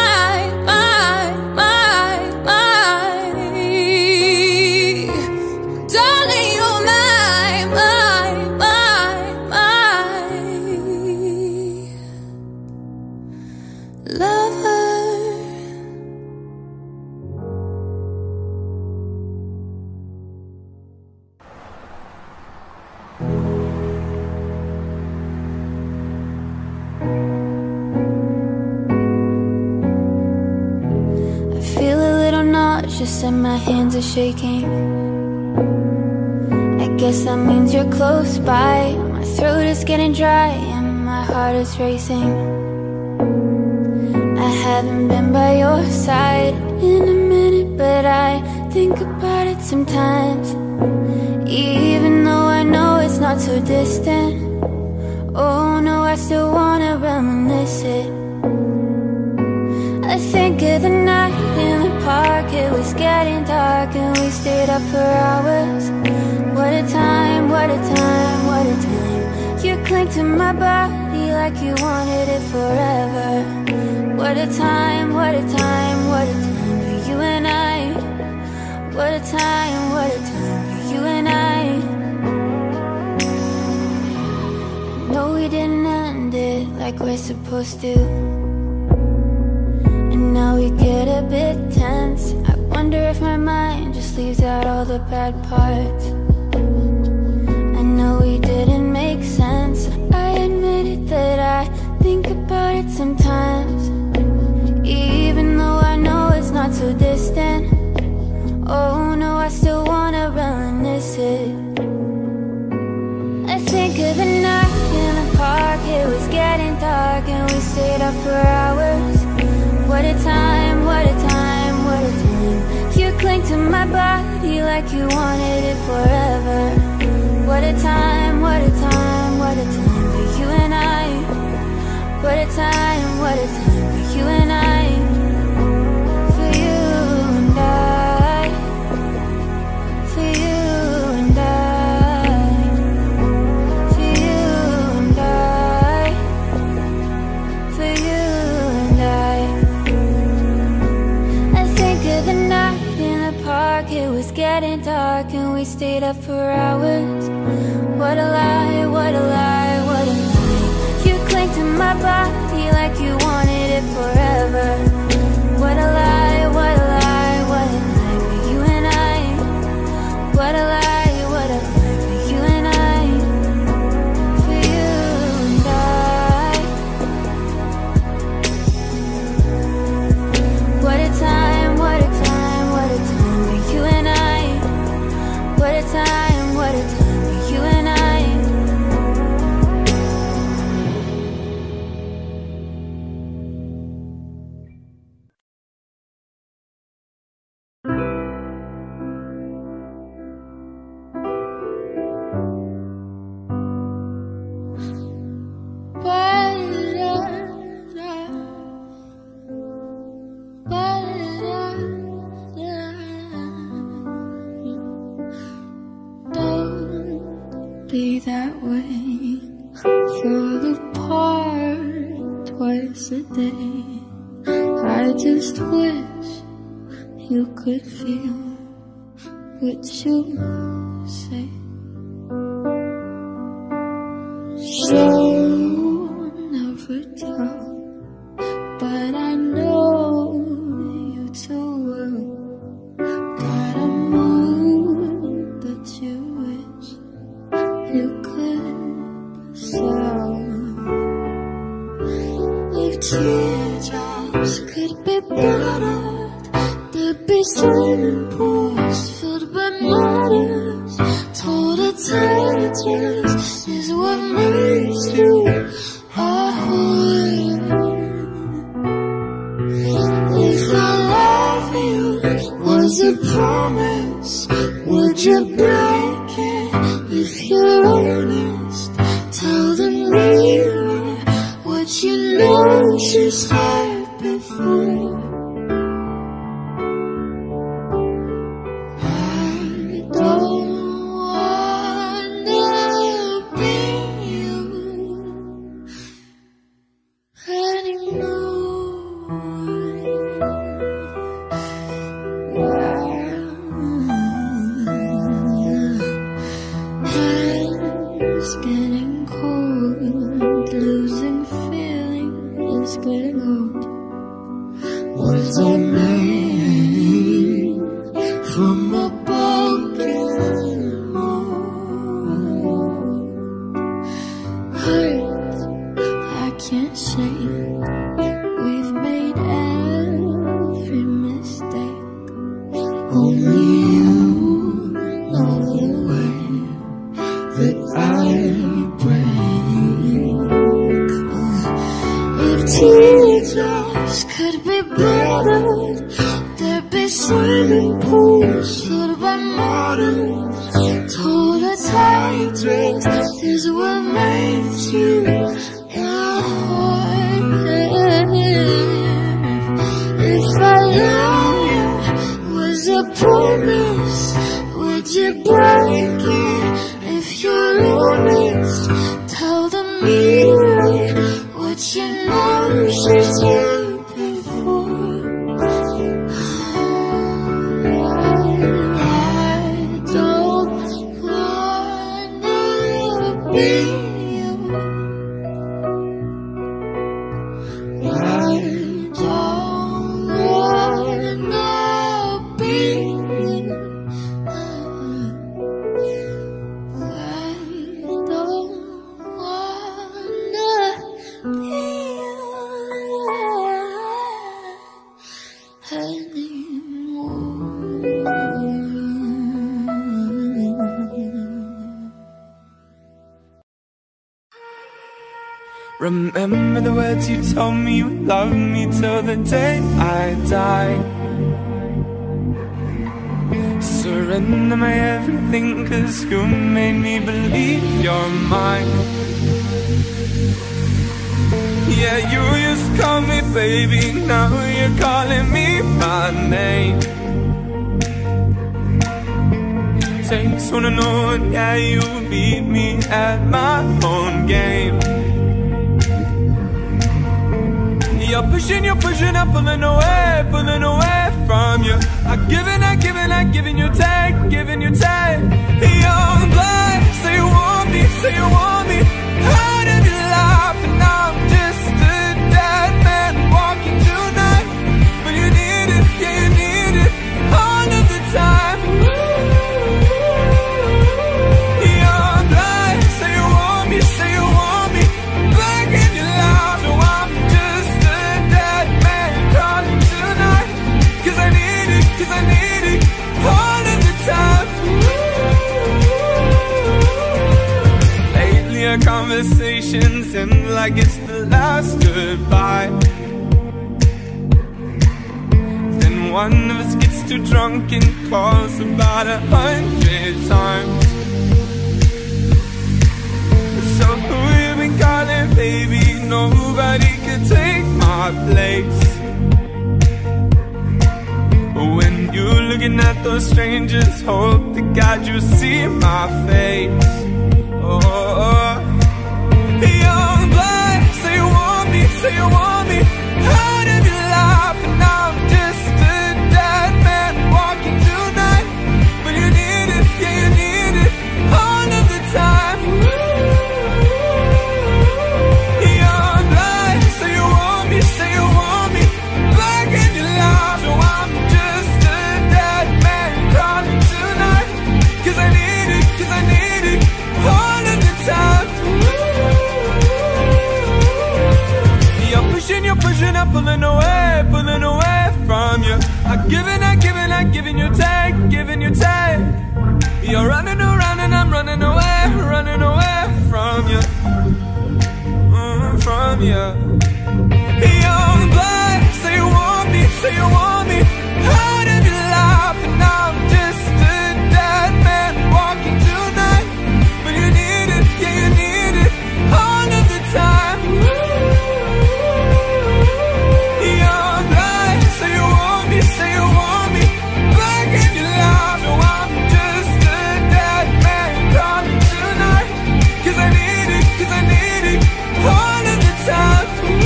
and my hands are shaking. I guess that means you're close by. My throat is getting dry and my heart is racing. I haven't been by your side in a minute, but I think about it sometimes. Even though I know it's not so distant, oh no, I still wanna reminisce it. I think of the night in the park, it was getting dark and we stayed up for hours. What a time, what a time, what a time. You cling to my body like you wanted it forever. What a time, what a time, what a time for you and I. What a time, what a time for you and I. I know we didn't end it like we're supposed to. And now we get a bit tense. I wonder if my mind just leaves out all the bad parts. I know we didn't make sense. I admit it that I think about it sometimes. Even though I know it's not so distant, oh no, I still wanna reminisce it. I think of the night in the park, it was getting dark and we stayed up for hours. What a time, what a time, what a time. You cling to my body like you wanted it forever. What What a time, what a time, what a time for you and I. What a time, what a time for you and I. For you and I. For you and I. For you and I. For you and I. I think of the night in the park. It was getting dark and we stayed up for hours. What a lie, what a lie, what a lie. You cling to my body like you wanted it forever. What a lie, what a lie, what a lie for you and I. What a lie, what a lie for you and I. For you and I. What a time, what a time, what a time for you and I. What a time, what a time for you and I. Be that way, fall apart twice a day. I just wish you could feel what you say. So never tell, but I know you too well. Got a mood that you wish you could solve. If teardrops could be bottled, there'd be swimming pools filled by martyrs. Told a tale just is what makes you a whore. If I love you was a promise, would you break it? If you're honest, tell the mirror what you know she said before. I don't wanna be you anymore. It's getting cold, losing feeling is getting old. Was I made from a broken mold? Hurt, I can't say we've made every mistake. Only you know the way that I break. If teardrops could be bottled, there'd be swimming pools filled by martyrs. Told a tigress is what makes you a whore. If I love you was a promise, would you break it? If you're honest, tell the mirror what you know she said before. I don't wanna be you. I don't wanna be you. Remember the words you told me, you would love me till the day I die. Surrender surrender my everything, cause you made me believe you're mine. Yeah, you used to call me baby, now you're calling me by name. Takes one to know, and yeah, you beat me at my own game. You're pushing, you're pushing, I'm pulling away, pulling away from you. I'm giving, I'm giving, I'm giving you take, giving you take. Young blood, say you want me, say you want me. Out of your life, and now I'm just a dead man walking tonight. But you need it, yeah, you need it all of the time. Young blood, say you want me, say you want me. Back in your life, so I'm just a dead man calling tonight. Cause I need it, cause I need it all of the time. Lately our conversations end like it's the last goodbye. Then one of us gets too drunk and calls about a hundred times. So who you been calling, baby? Nobody could take my place. When you're looking at those strangers, hope to God you see my face. Oh, young blood, say you want me, say you want me. Out of your life, and now I'm just a dead man walking tonight. But you need it, yeah, you need it all of the time. Young blood, say you want me, say you want me. Back in your life, so I'm just a dead man calling tonight. Cause I need it, cause I need it all of the time. You're pushing, you're pushing, I'm pulling away, pulling away from you. I'm giving, I'm giving, I'm giving you take, giving you take. You're running around and I'm running away, running away from you, mm, from you. Young blood, say you want me, say you want me. Out of your life, and now I'm just a dead man walking tonight. But you need it, yeah, you need it all of the time. Young blood, say you want me, say you want me. Back in your life, so I'm just a dead man calling tonight. Cause I need it, cause I need it all of the time.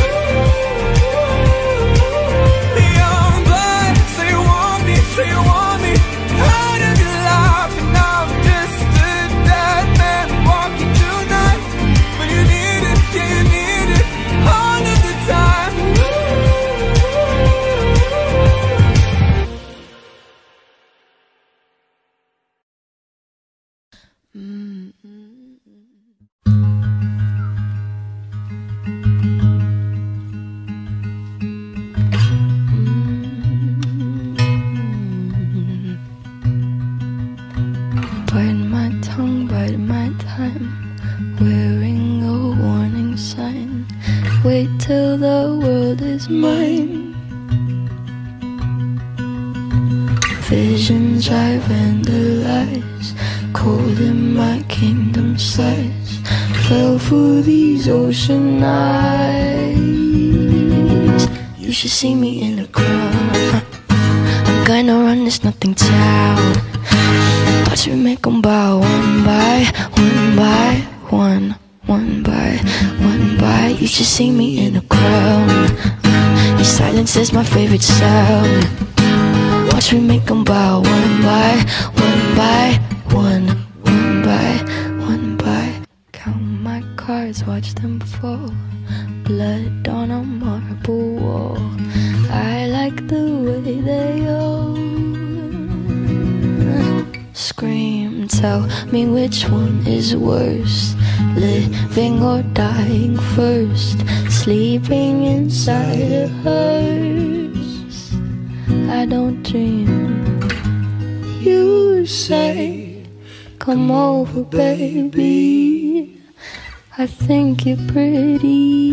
Young blood, say you want me, say you want me. Out of your life, and now I'm just a dead man walking tonight. But you need it, yeah, you need it all of the time. Bite my tongue, bite my time, wearing a warning sign. Wait till the world is mine. Visions I vandalize, cold in my kingdom size. Fell for these ocean eyes. You should see me in the crowd. I'm gonna run this nothing town. Watch me make them bow one by one by one, one by one by. You should see me in a crowd. Your silence is my favorite sound. Watch me make them bow one by one by one, one by one by. Count my cards, watch them fall. Blood on a marble wall. I like the way they all scream. Tell me which one is worse, living or dying first. Sleeping inside a hearse. I don't dream. You say, come over, baby. I think you're pretty.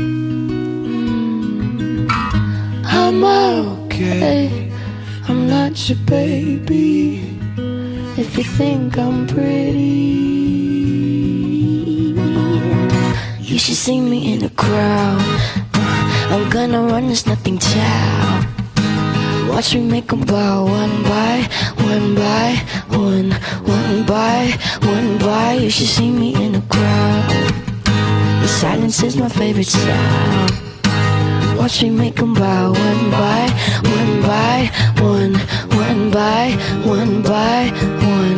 mm. I'm okay, I'm not not your baby if you think I'm pretty. You should see me in the crowd. uh, I'm gonna run, there's nothing down. Watch me make them bow one by one by one, one by one by. You should see me in the crowd. The silence is my favorite sound. Watch me make them bow one by one by one, one by one by one.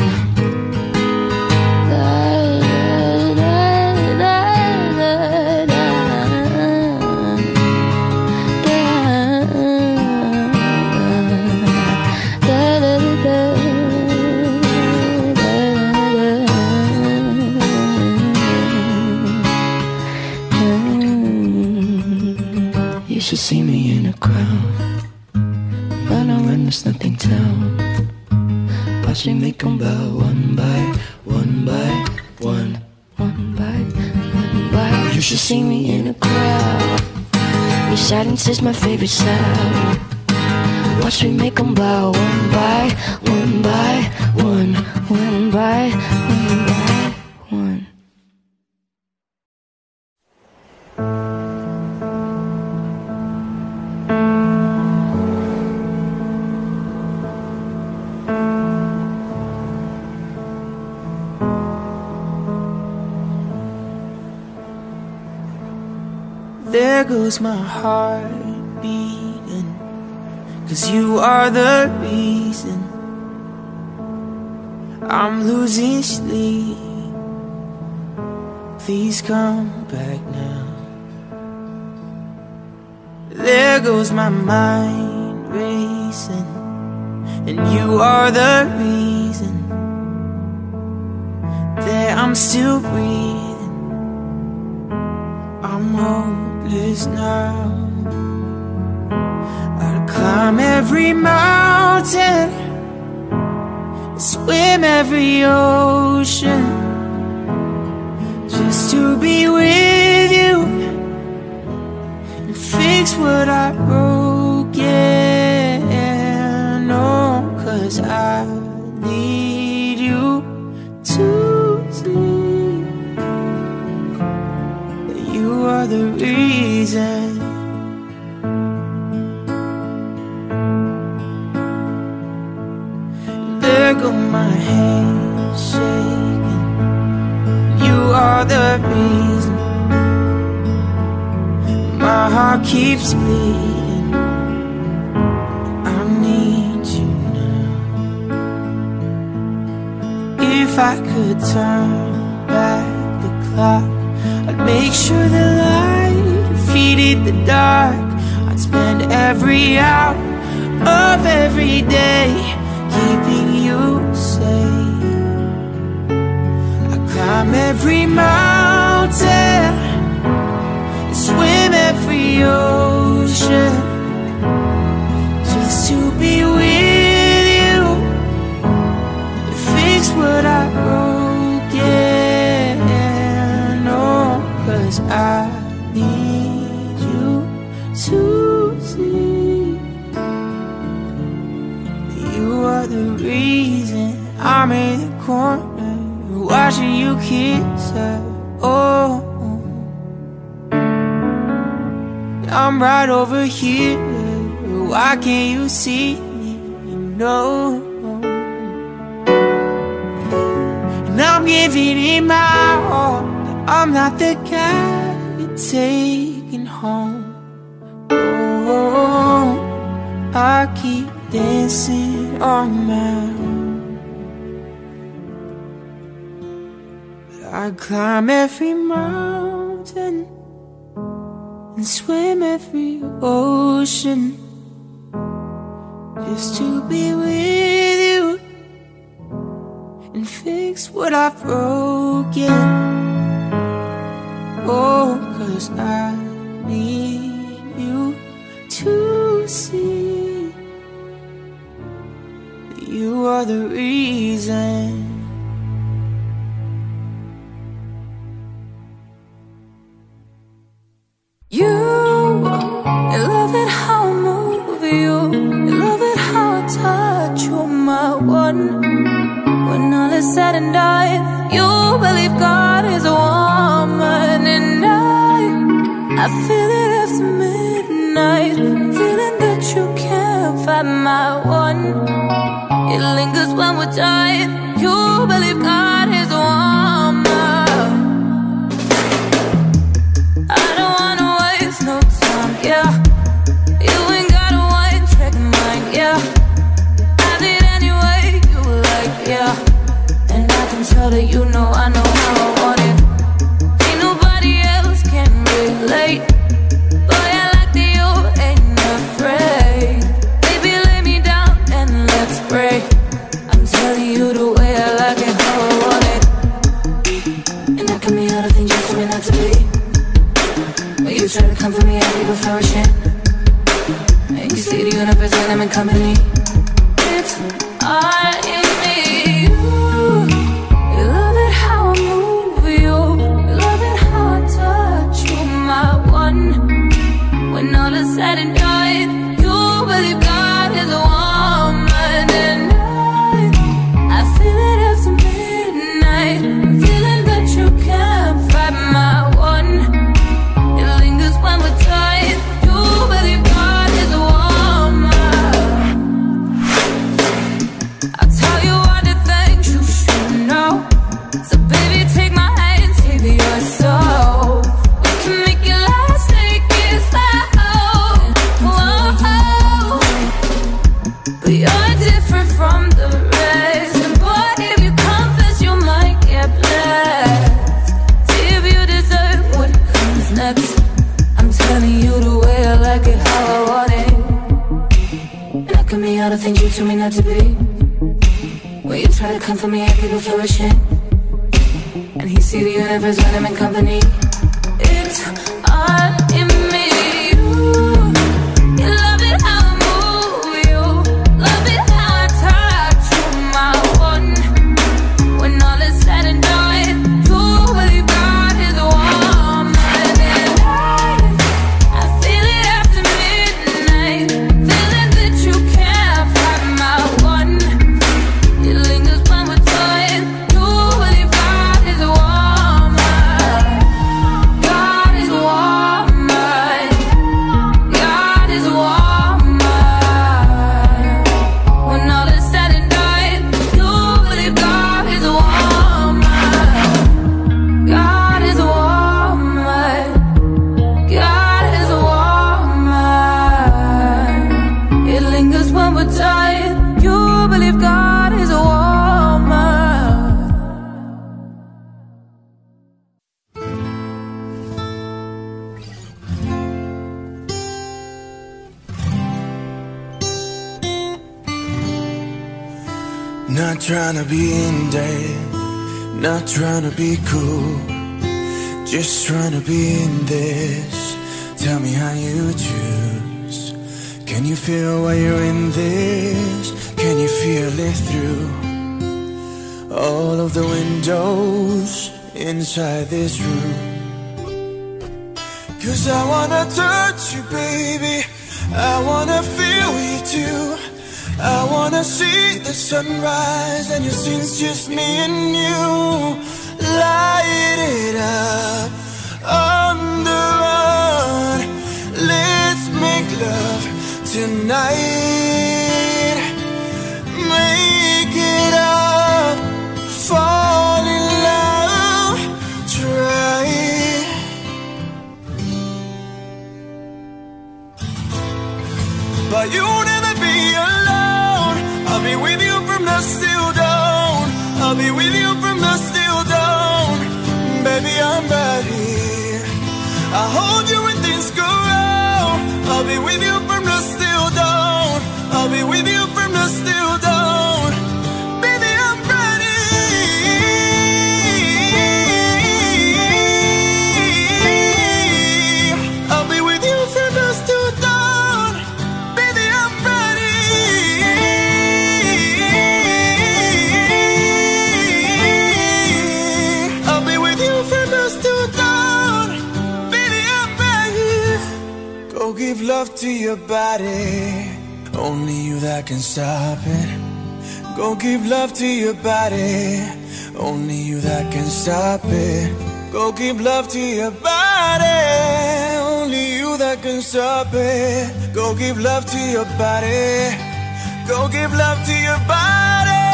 You should see me in a crowd. Gonna run, there's nothing down. Watch me make them bow one by one by one, one by one by. You should see me in a crowd. Your silence is my favorite sound. Watch me make them bow one by one by one, one by one by one. There goes my heart beating, 'cause you are the reason I'm losing sleep. Please come back now. There goes my mind racing, and you are the reason that I'm still breathing. I'm hopeless now. I'd climb every mountain, swim every ocean, just to be with you and fix what I broke. Yeah, no, 'cause I need you to sleep. You are the reason. There go my hands shaking. You are the reason my heart keeps beating. I need you now. If I could turn back the clock, I'd make sure the light defeated the dark. I'd spend every hour of every day keeping you safe. I climb every mountain, swim every ocean, just to be with you, fix what I broke. Yeah, no, 'cause I need you to sleep. You are the reason I'm in the corner watching you kiss her. Oh, I'm right over here. Why can't you see me? You know. And I'm giving it my all, but I'm not the guy you're taking home. Oh, I keep dancing on my own. I climb every mountain and swim every ocean, just to be with you and fix what I've broken. Oh, 'cause I need you to see you are the reason. You, you love it how I move you, you love it how I touch I feel it after midnight, feeling that you can't find my one. It lingers when we're dying. You believe God is a woman. I don't wanna waste no time, yeah. You ain't got a one track mind, yeah. I did anyway you like, yeah. And I can tell that you know I know how I want it. Ain't nobody else can relate. Boy, I like that you ain't afraid. Baby, lay me down and let's pray. I'm telling you the way I like it, how I want it. And I can be all the things you told me not to be. But you try to come for me, I keep it flourishing. And you see the universe when I'm in company. It's all in me. You, you love it how I move you. You love it how I touch you, my one. When all is said and done, you believe God is a woman. And I, I feel it after midnight, feeling that you can't find my one. It lingers when we're tired. You believe God is a woman. I'll tell you all the things you should know. So baby, take my hand, save your soul. We can make it last, take it slow. Whoa. But you're different from the rest. And boy, if you confess, you might get blessed. See if you deserve what comes next. I'm telling you the way I like it, how I want it. And I can be all the things you told me not to be. When you try to come for me, I keep it flourishing. And he see the universe when I'm in company. It's all in me. You, you love it how I move you. Love it how I touch you, my one. When all is said and done, you believe God is a woman. And I, I feel it after midnight, feeling that you can't find my one. It lingers when we're tired. You believe God is a woman. God is a woman. God is a woman. When all is said and done, you believe God is a woman. God is a woman. God is a woman. It lingers when we're tired. You believe God is a woman. Not trying to be in debt, not trying to be cool, just trying to be in this. Tell me how you choose. Can you feel why you're in this? Can you feel it through all of the windows inside this room? 'Cause I wanna touch you, baby, I wanna feel you too. I wanna see the sunrise and your scene's just me and you. Light it up on the run. Let's make love tonight. Make it up, fall in love, try it. But you'll never be alone. I'll be with you from dusk till dawn. I'll be with you from dusk till dawn. Baby, I'm right here. I'll hold you when things go wrong. I'll be with you from dusk till dawn. I'll be with you from dusk till dawn. Baby, I'm ready. I'll be with you from dusk till dawn. Baby, I'm ready. I'll be with you from dusk till dawn. Baby, I'm ready. Go give love to your body. Only you that can stop it. Go give love to your body. Only you that can stop it. Go give love to your body. seconds of it. Go give love to your body. Go give love to your body.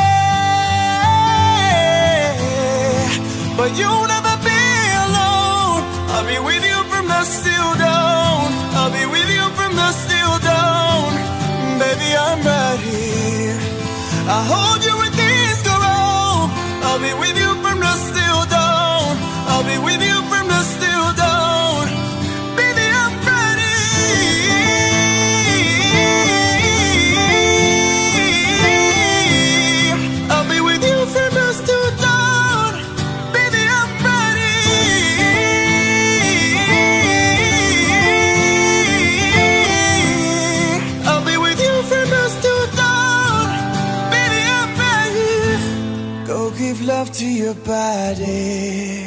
But you'll never be alone. I'll be with you from dusk till dawn. I'll be with you from dusk till dawn. Baby, I'm right here. I'll hold you when things go wrong. I'll be with you from dusk till dawn. I'll be with you from dusk till dawn. Baby, I'm ready. I'll be with you from dusk till dawn. Baby, I'm ready. I'll be with you from dusk till dawn. Baby, I'm ready. Go give love to your body.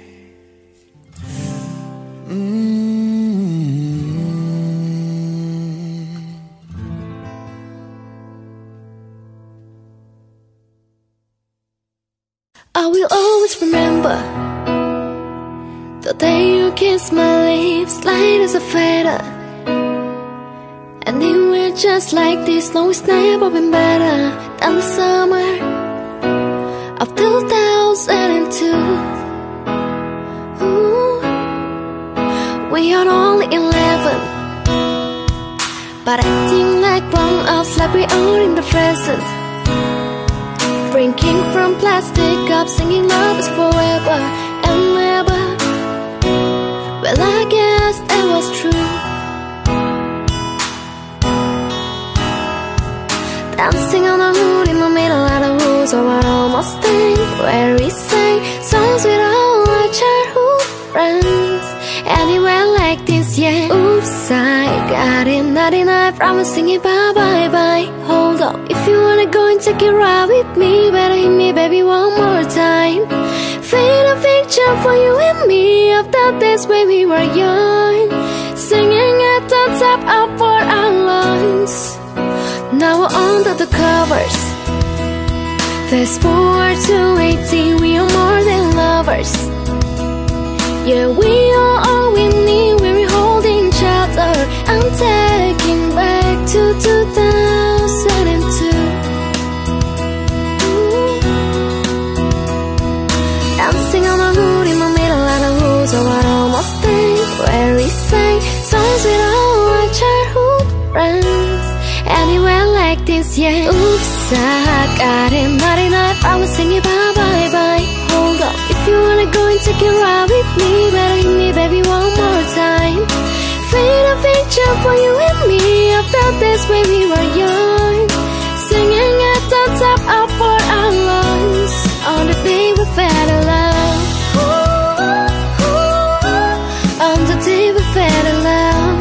I will always remember the day you kissed my lips, light as a feather. And it were just like this. No, it's never been better than the summer of two thousand two. Ooh. We are only eleven, but acting like grown-ups, like we are in the present. Drinking from plastic cups, singing love is forever and never. Well, I guess that was true. Dancing on a hood in the middle of the woods of our almost thing, where we sang songs with all our childhood friends. Anywhere like this, yeah. Oops, I got it, ninety-nine, promising it, bye, bye, bye. Hold up, if you wanna go and take a ride with me, better hit me, baby, one more time. Paint a picture for you and me of the days when we were young, singing at the top of for our lungs. Now we're under the covers. Fast forward to eighteen, we are more than lovers. Yeah, we are all we need when we're holding each other. I'm taking back to two thousand two. Ooh. Dancing on the hood in the middle of the woods of our almost thing, where we sang songs with all our childhood friends. Anywhere like this, yeah. Oops, I got it, ninety-nine, promising it, bye, bye, bye. Hold up, if you wanna go and take a ride with me, better hit me, baby, one more time. Paint a picture for you and me of the days when we were young, singing at the top of for our lungs on the day we fell in love. Ooh, ooh, on the day we fell in love.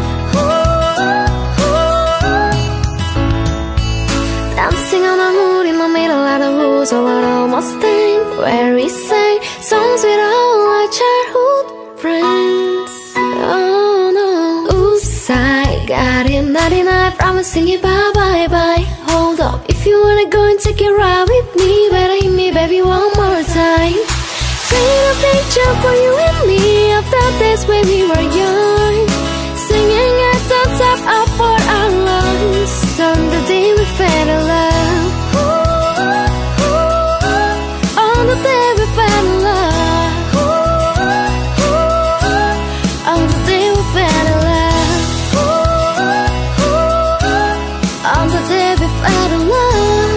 Dancing on a hood in the middle of the woods of our almost thing, where we sang songs with all our childhood friends. Oh no. Oops, I got it, ninety-nine, promising it, bye, bye, bye. Hold up, if you wanna go and take a ride with me, better hit me, baby, one more time. Paint a picture for you and me of the days when we were young, singing at the top of for our lungs on the day we fell in love. Ooh, ooh, on the day we fell in love. Ooh, ooh, on the day we fell in love. Ooh, ooh, on the day we fell in love.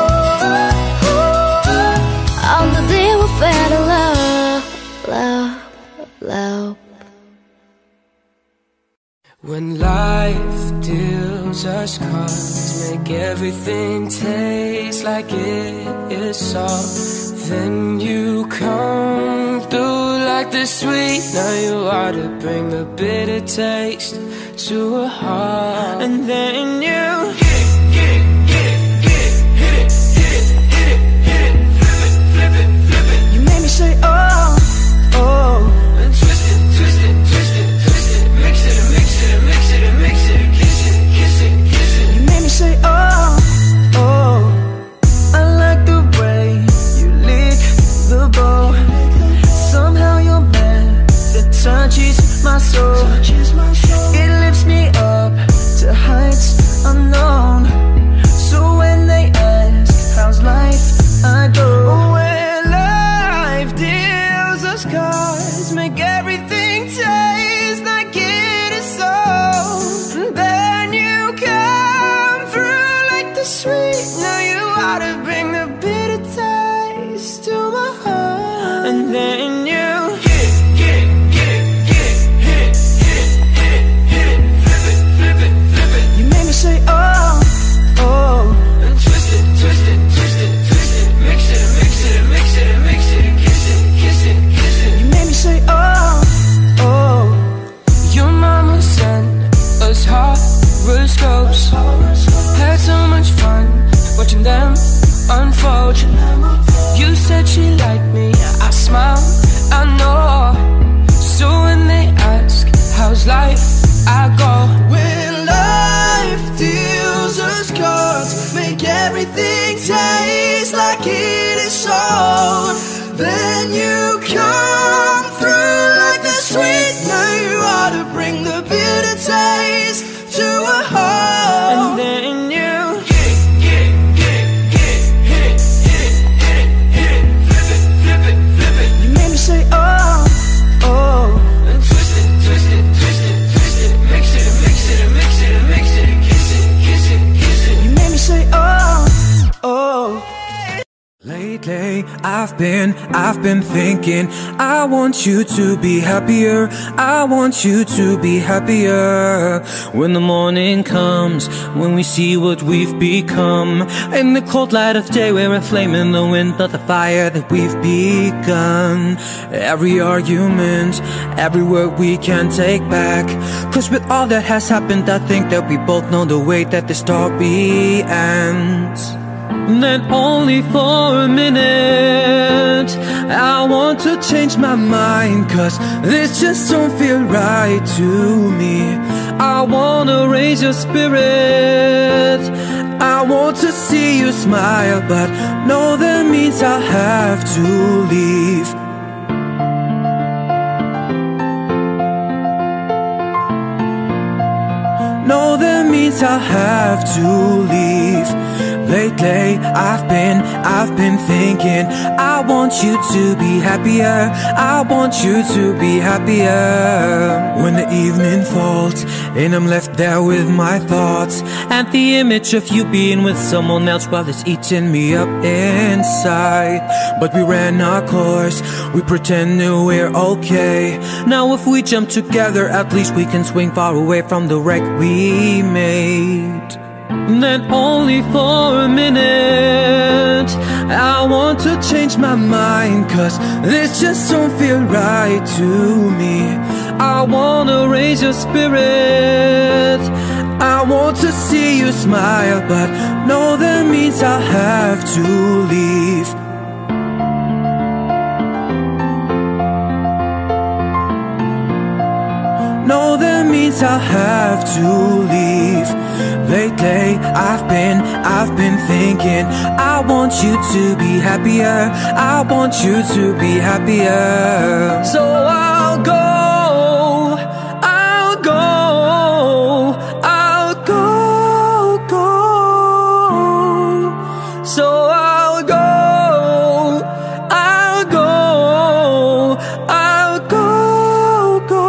Ooh, on the day we fell in love. Love, love. When life deals us cards, make everything taste like it is salt. Then you come through like the sweet. Now you ought to bring the bitter taste to a heart. And then you get it, get it, get it, get it, hit it, hit it, hit it, hit it, flip it, flip it, flip it. You made me say oh, oh. And twist it, twist it, twist it, twist it, mix it, mix it, mix it, mix it, kiss it, kiss it, kiss it. You made me say oh, oh. I like the way you lick the bowl. Somehow your man that touches my soul. It lives cards make everything taste like it is so. And then you come through like the sweet. Now you ought to bring the bitter taste to my heart. And then you get, get, get, get, hit, hit, hit, hit, flip it, flip it, flip it. You made me say oh, oh, and twist it, twist it, twist it, twist it, mix it, mix it, mix it, mix it, kiss it, kiss it, kiss it. You made me say oh, oh. Your mama sent us horoscopes. Had so much fun watching them unfold. You said she liked me, I smiled, I know. So when they ask how's life, I go, when life deals us cards, make everything taste like it is so. Then you come through like the sweet. Now you ought to bring the bitter taste to a heart. And then you get, get, get, get, hit, hit, hit, hit, flip it, flip it, flip it. You made me say oh, oh, and twist it, twist it, twist it, twist it, mix it, mix it, mix it, mix it, kiss it, kiss it, kiss it. You made me say oh, oh. Lately, I've been, I've been thinking, I want you to be happier, I want you to be happier. When the morning comes, when we see what we've become, in the cold light of day, we're a flame in the wind of the fire that we've begun. Every argument, every word we can take back, cause with all that has happened, I think that we both know the way that the story ends. Then only for a minute, I want to change my mind, cause this just don't feel right to me. I wanna raise your spirit, I want to see you smile, but no, that means I'll have to leave. No, that means I'll have to leave. Lately, I've been, I've been thinking, I want you to be happier, I want you to be happier. When the evening falls and I'm left there with my thoughts, and the image of you being with someone else while it's eating me up inside. But we ran our course, we pretended we're okay. Now if we jump together, at least we can swing far away from the wreck we made. Then only for a minute, I want to change my mind, cause this just don't feel right to me. I wanna raise your spirit, I want to see you smile, but no, that means I'll have to leave. No, that means I'll have to leave. Lately, I've been, I've been thinking, I want you to be happier, I want you to be happier. So I'll go, I'll go, I'll go, go. So I'll go, I'll go, I'll go, go.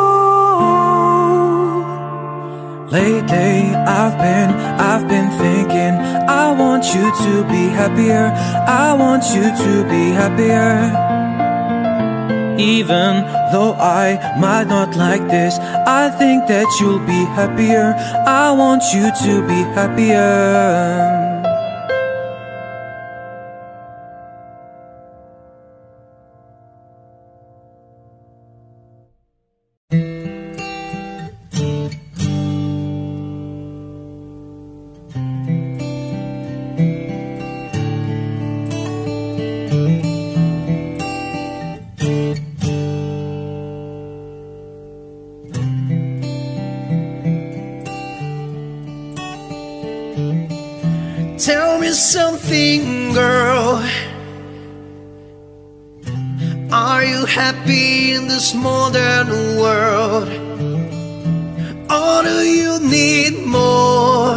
Lately, I've been, I've been thinking, I want you to be happier, I want you to be happier. Even though I might not like this, I think that you'll be happier, I want you to be happier. Tell me something, girl. Are you happy in this modern world? Or do you need more?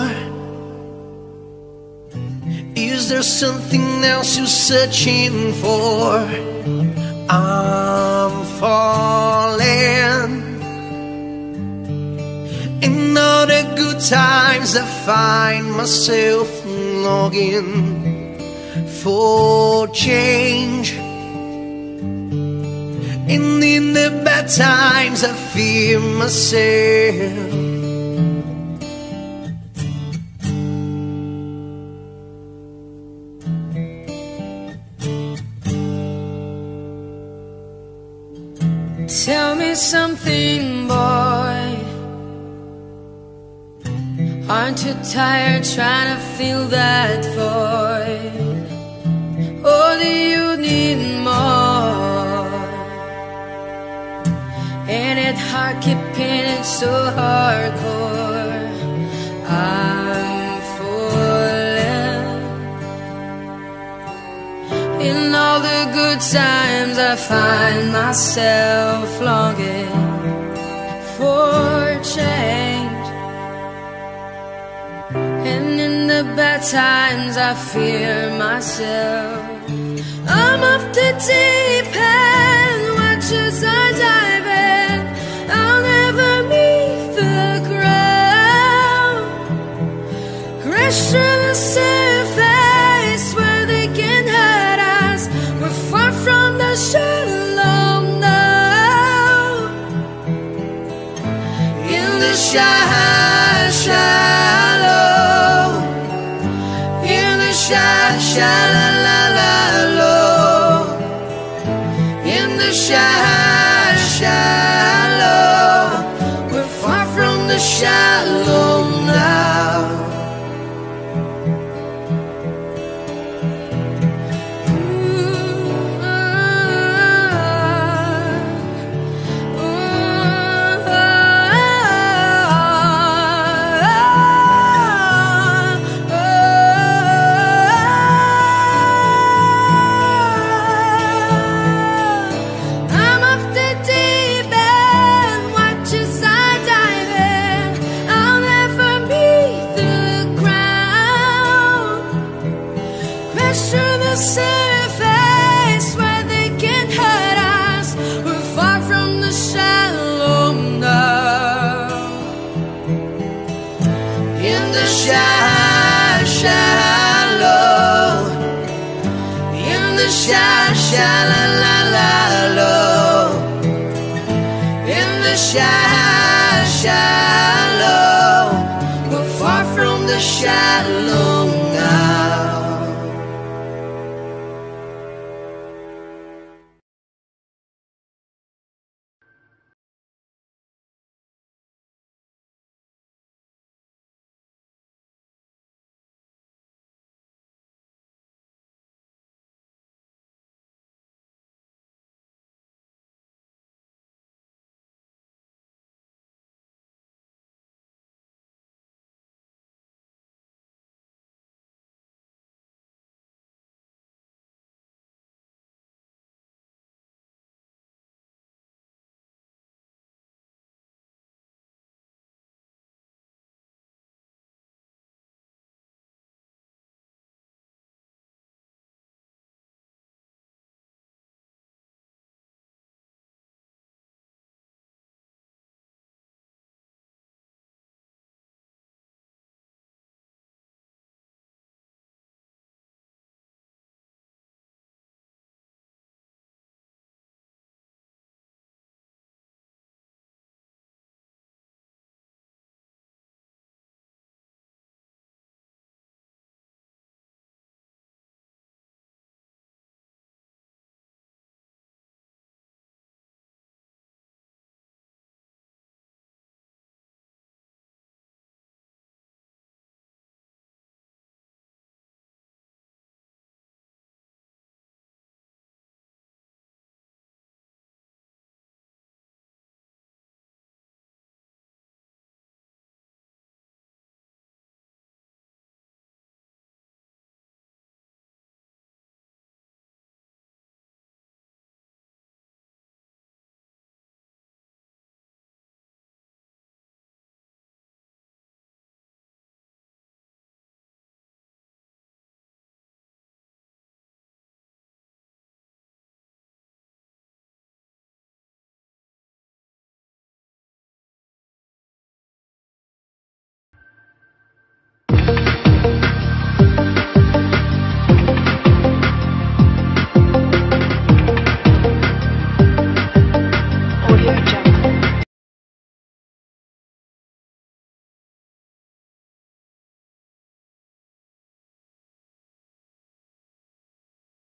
Is there something else you're searching for? I good times I find myself longing for change, and in the bad times I fear myself. Tell me something, boy. Aren't you tired trying to fill that void? Or do you need more? Ain't it hard keeping it so hardcore? I'm falling. In all the good times I find myself longing for change, and in the bad times I fear myself. I'm off the deep end, watch as I dive in. I'll never meet the ground, crash through the surface where they can hurt us. We're far from the shallow now. In the shallow, shallow, in the shallow, shallow, in the shallow, shallow. We're far from the shallow now. Surface where they can hurt us. We're far from the shallow now. In the shallow, shallow, in the shallow, shallow, in the shallow, shallow.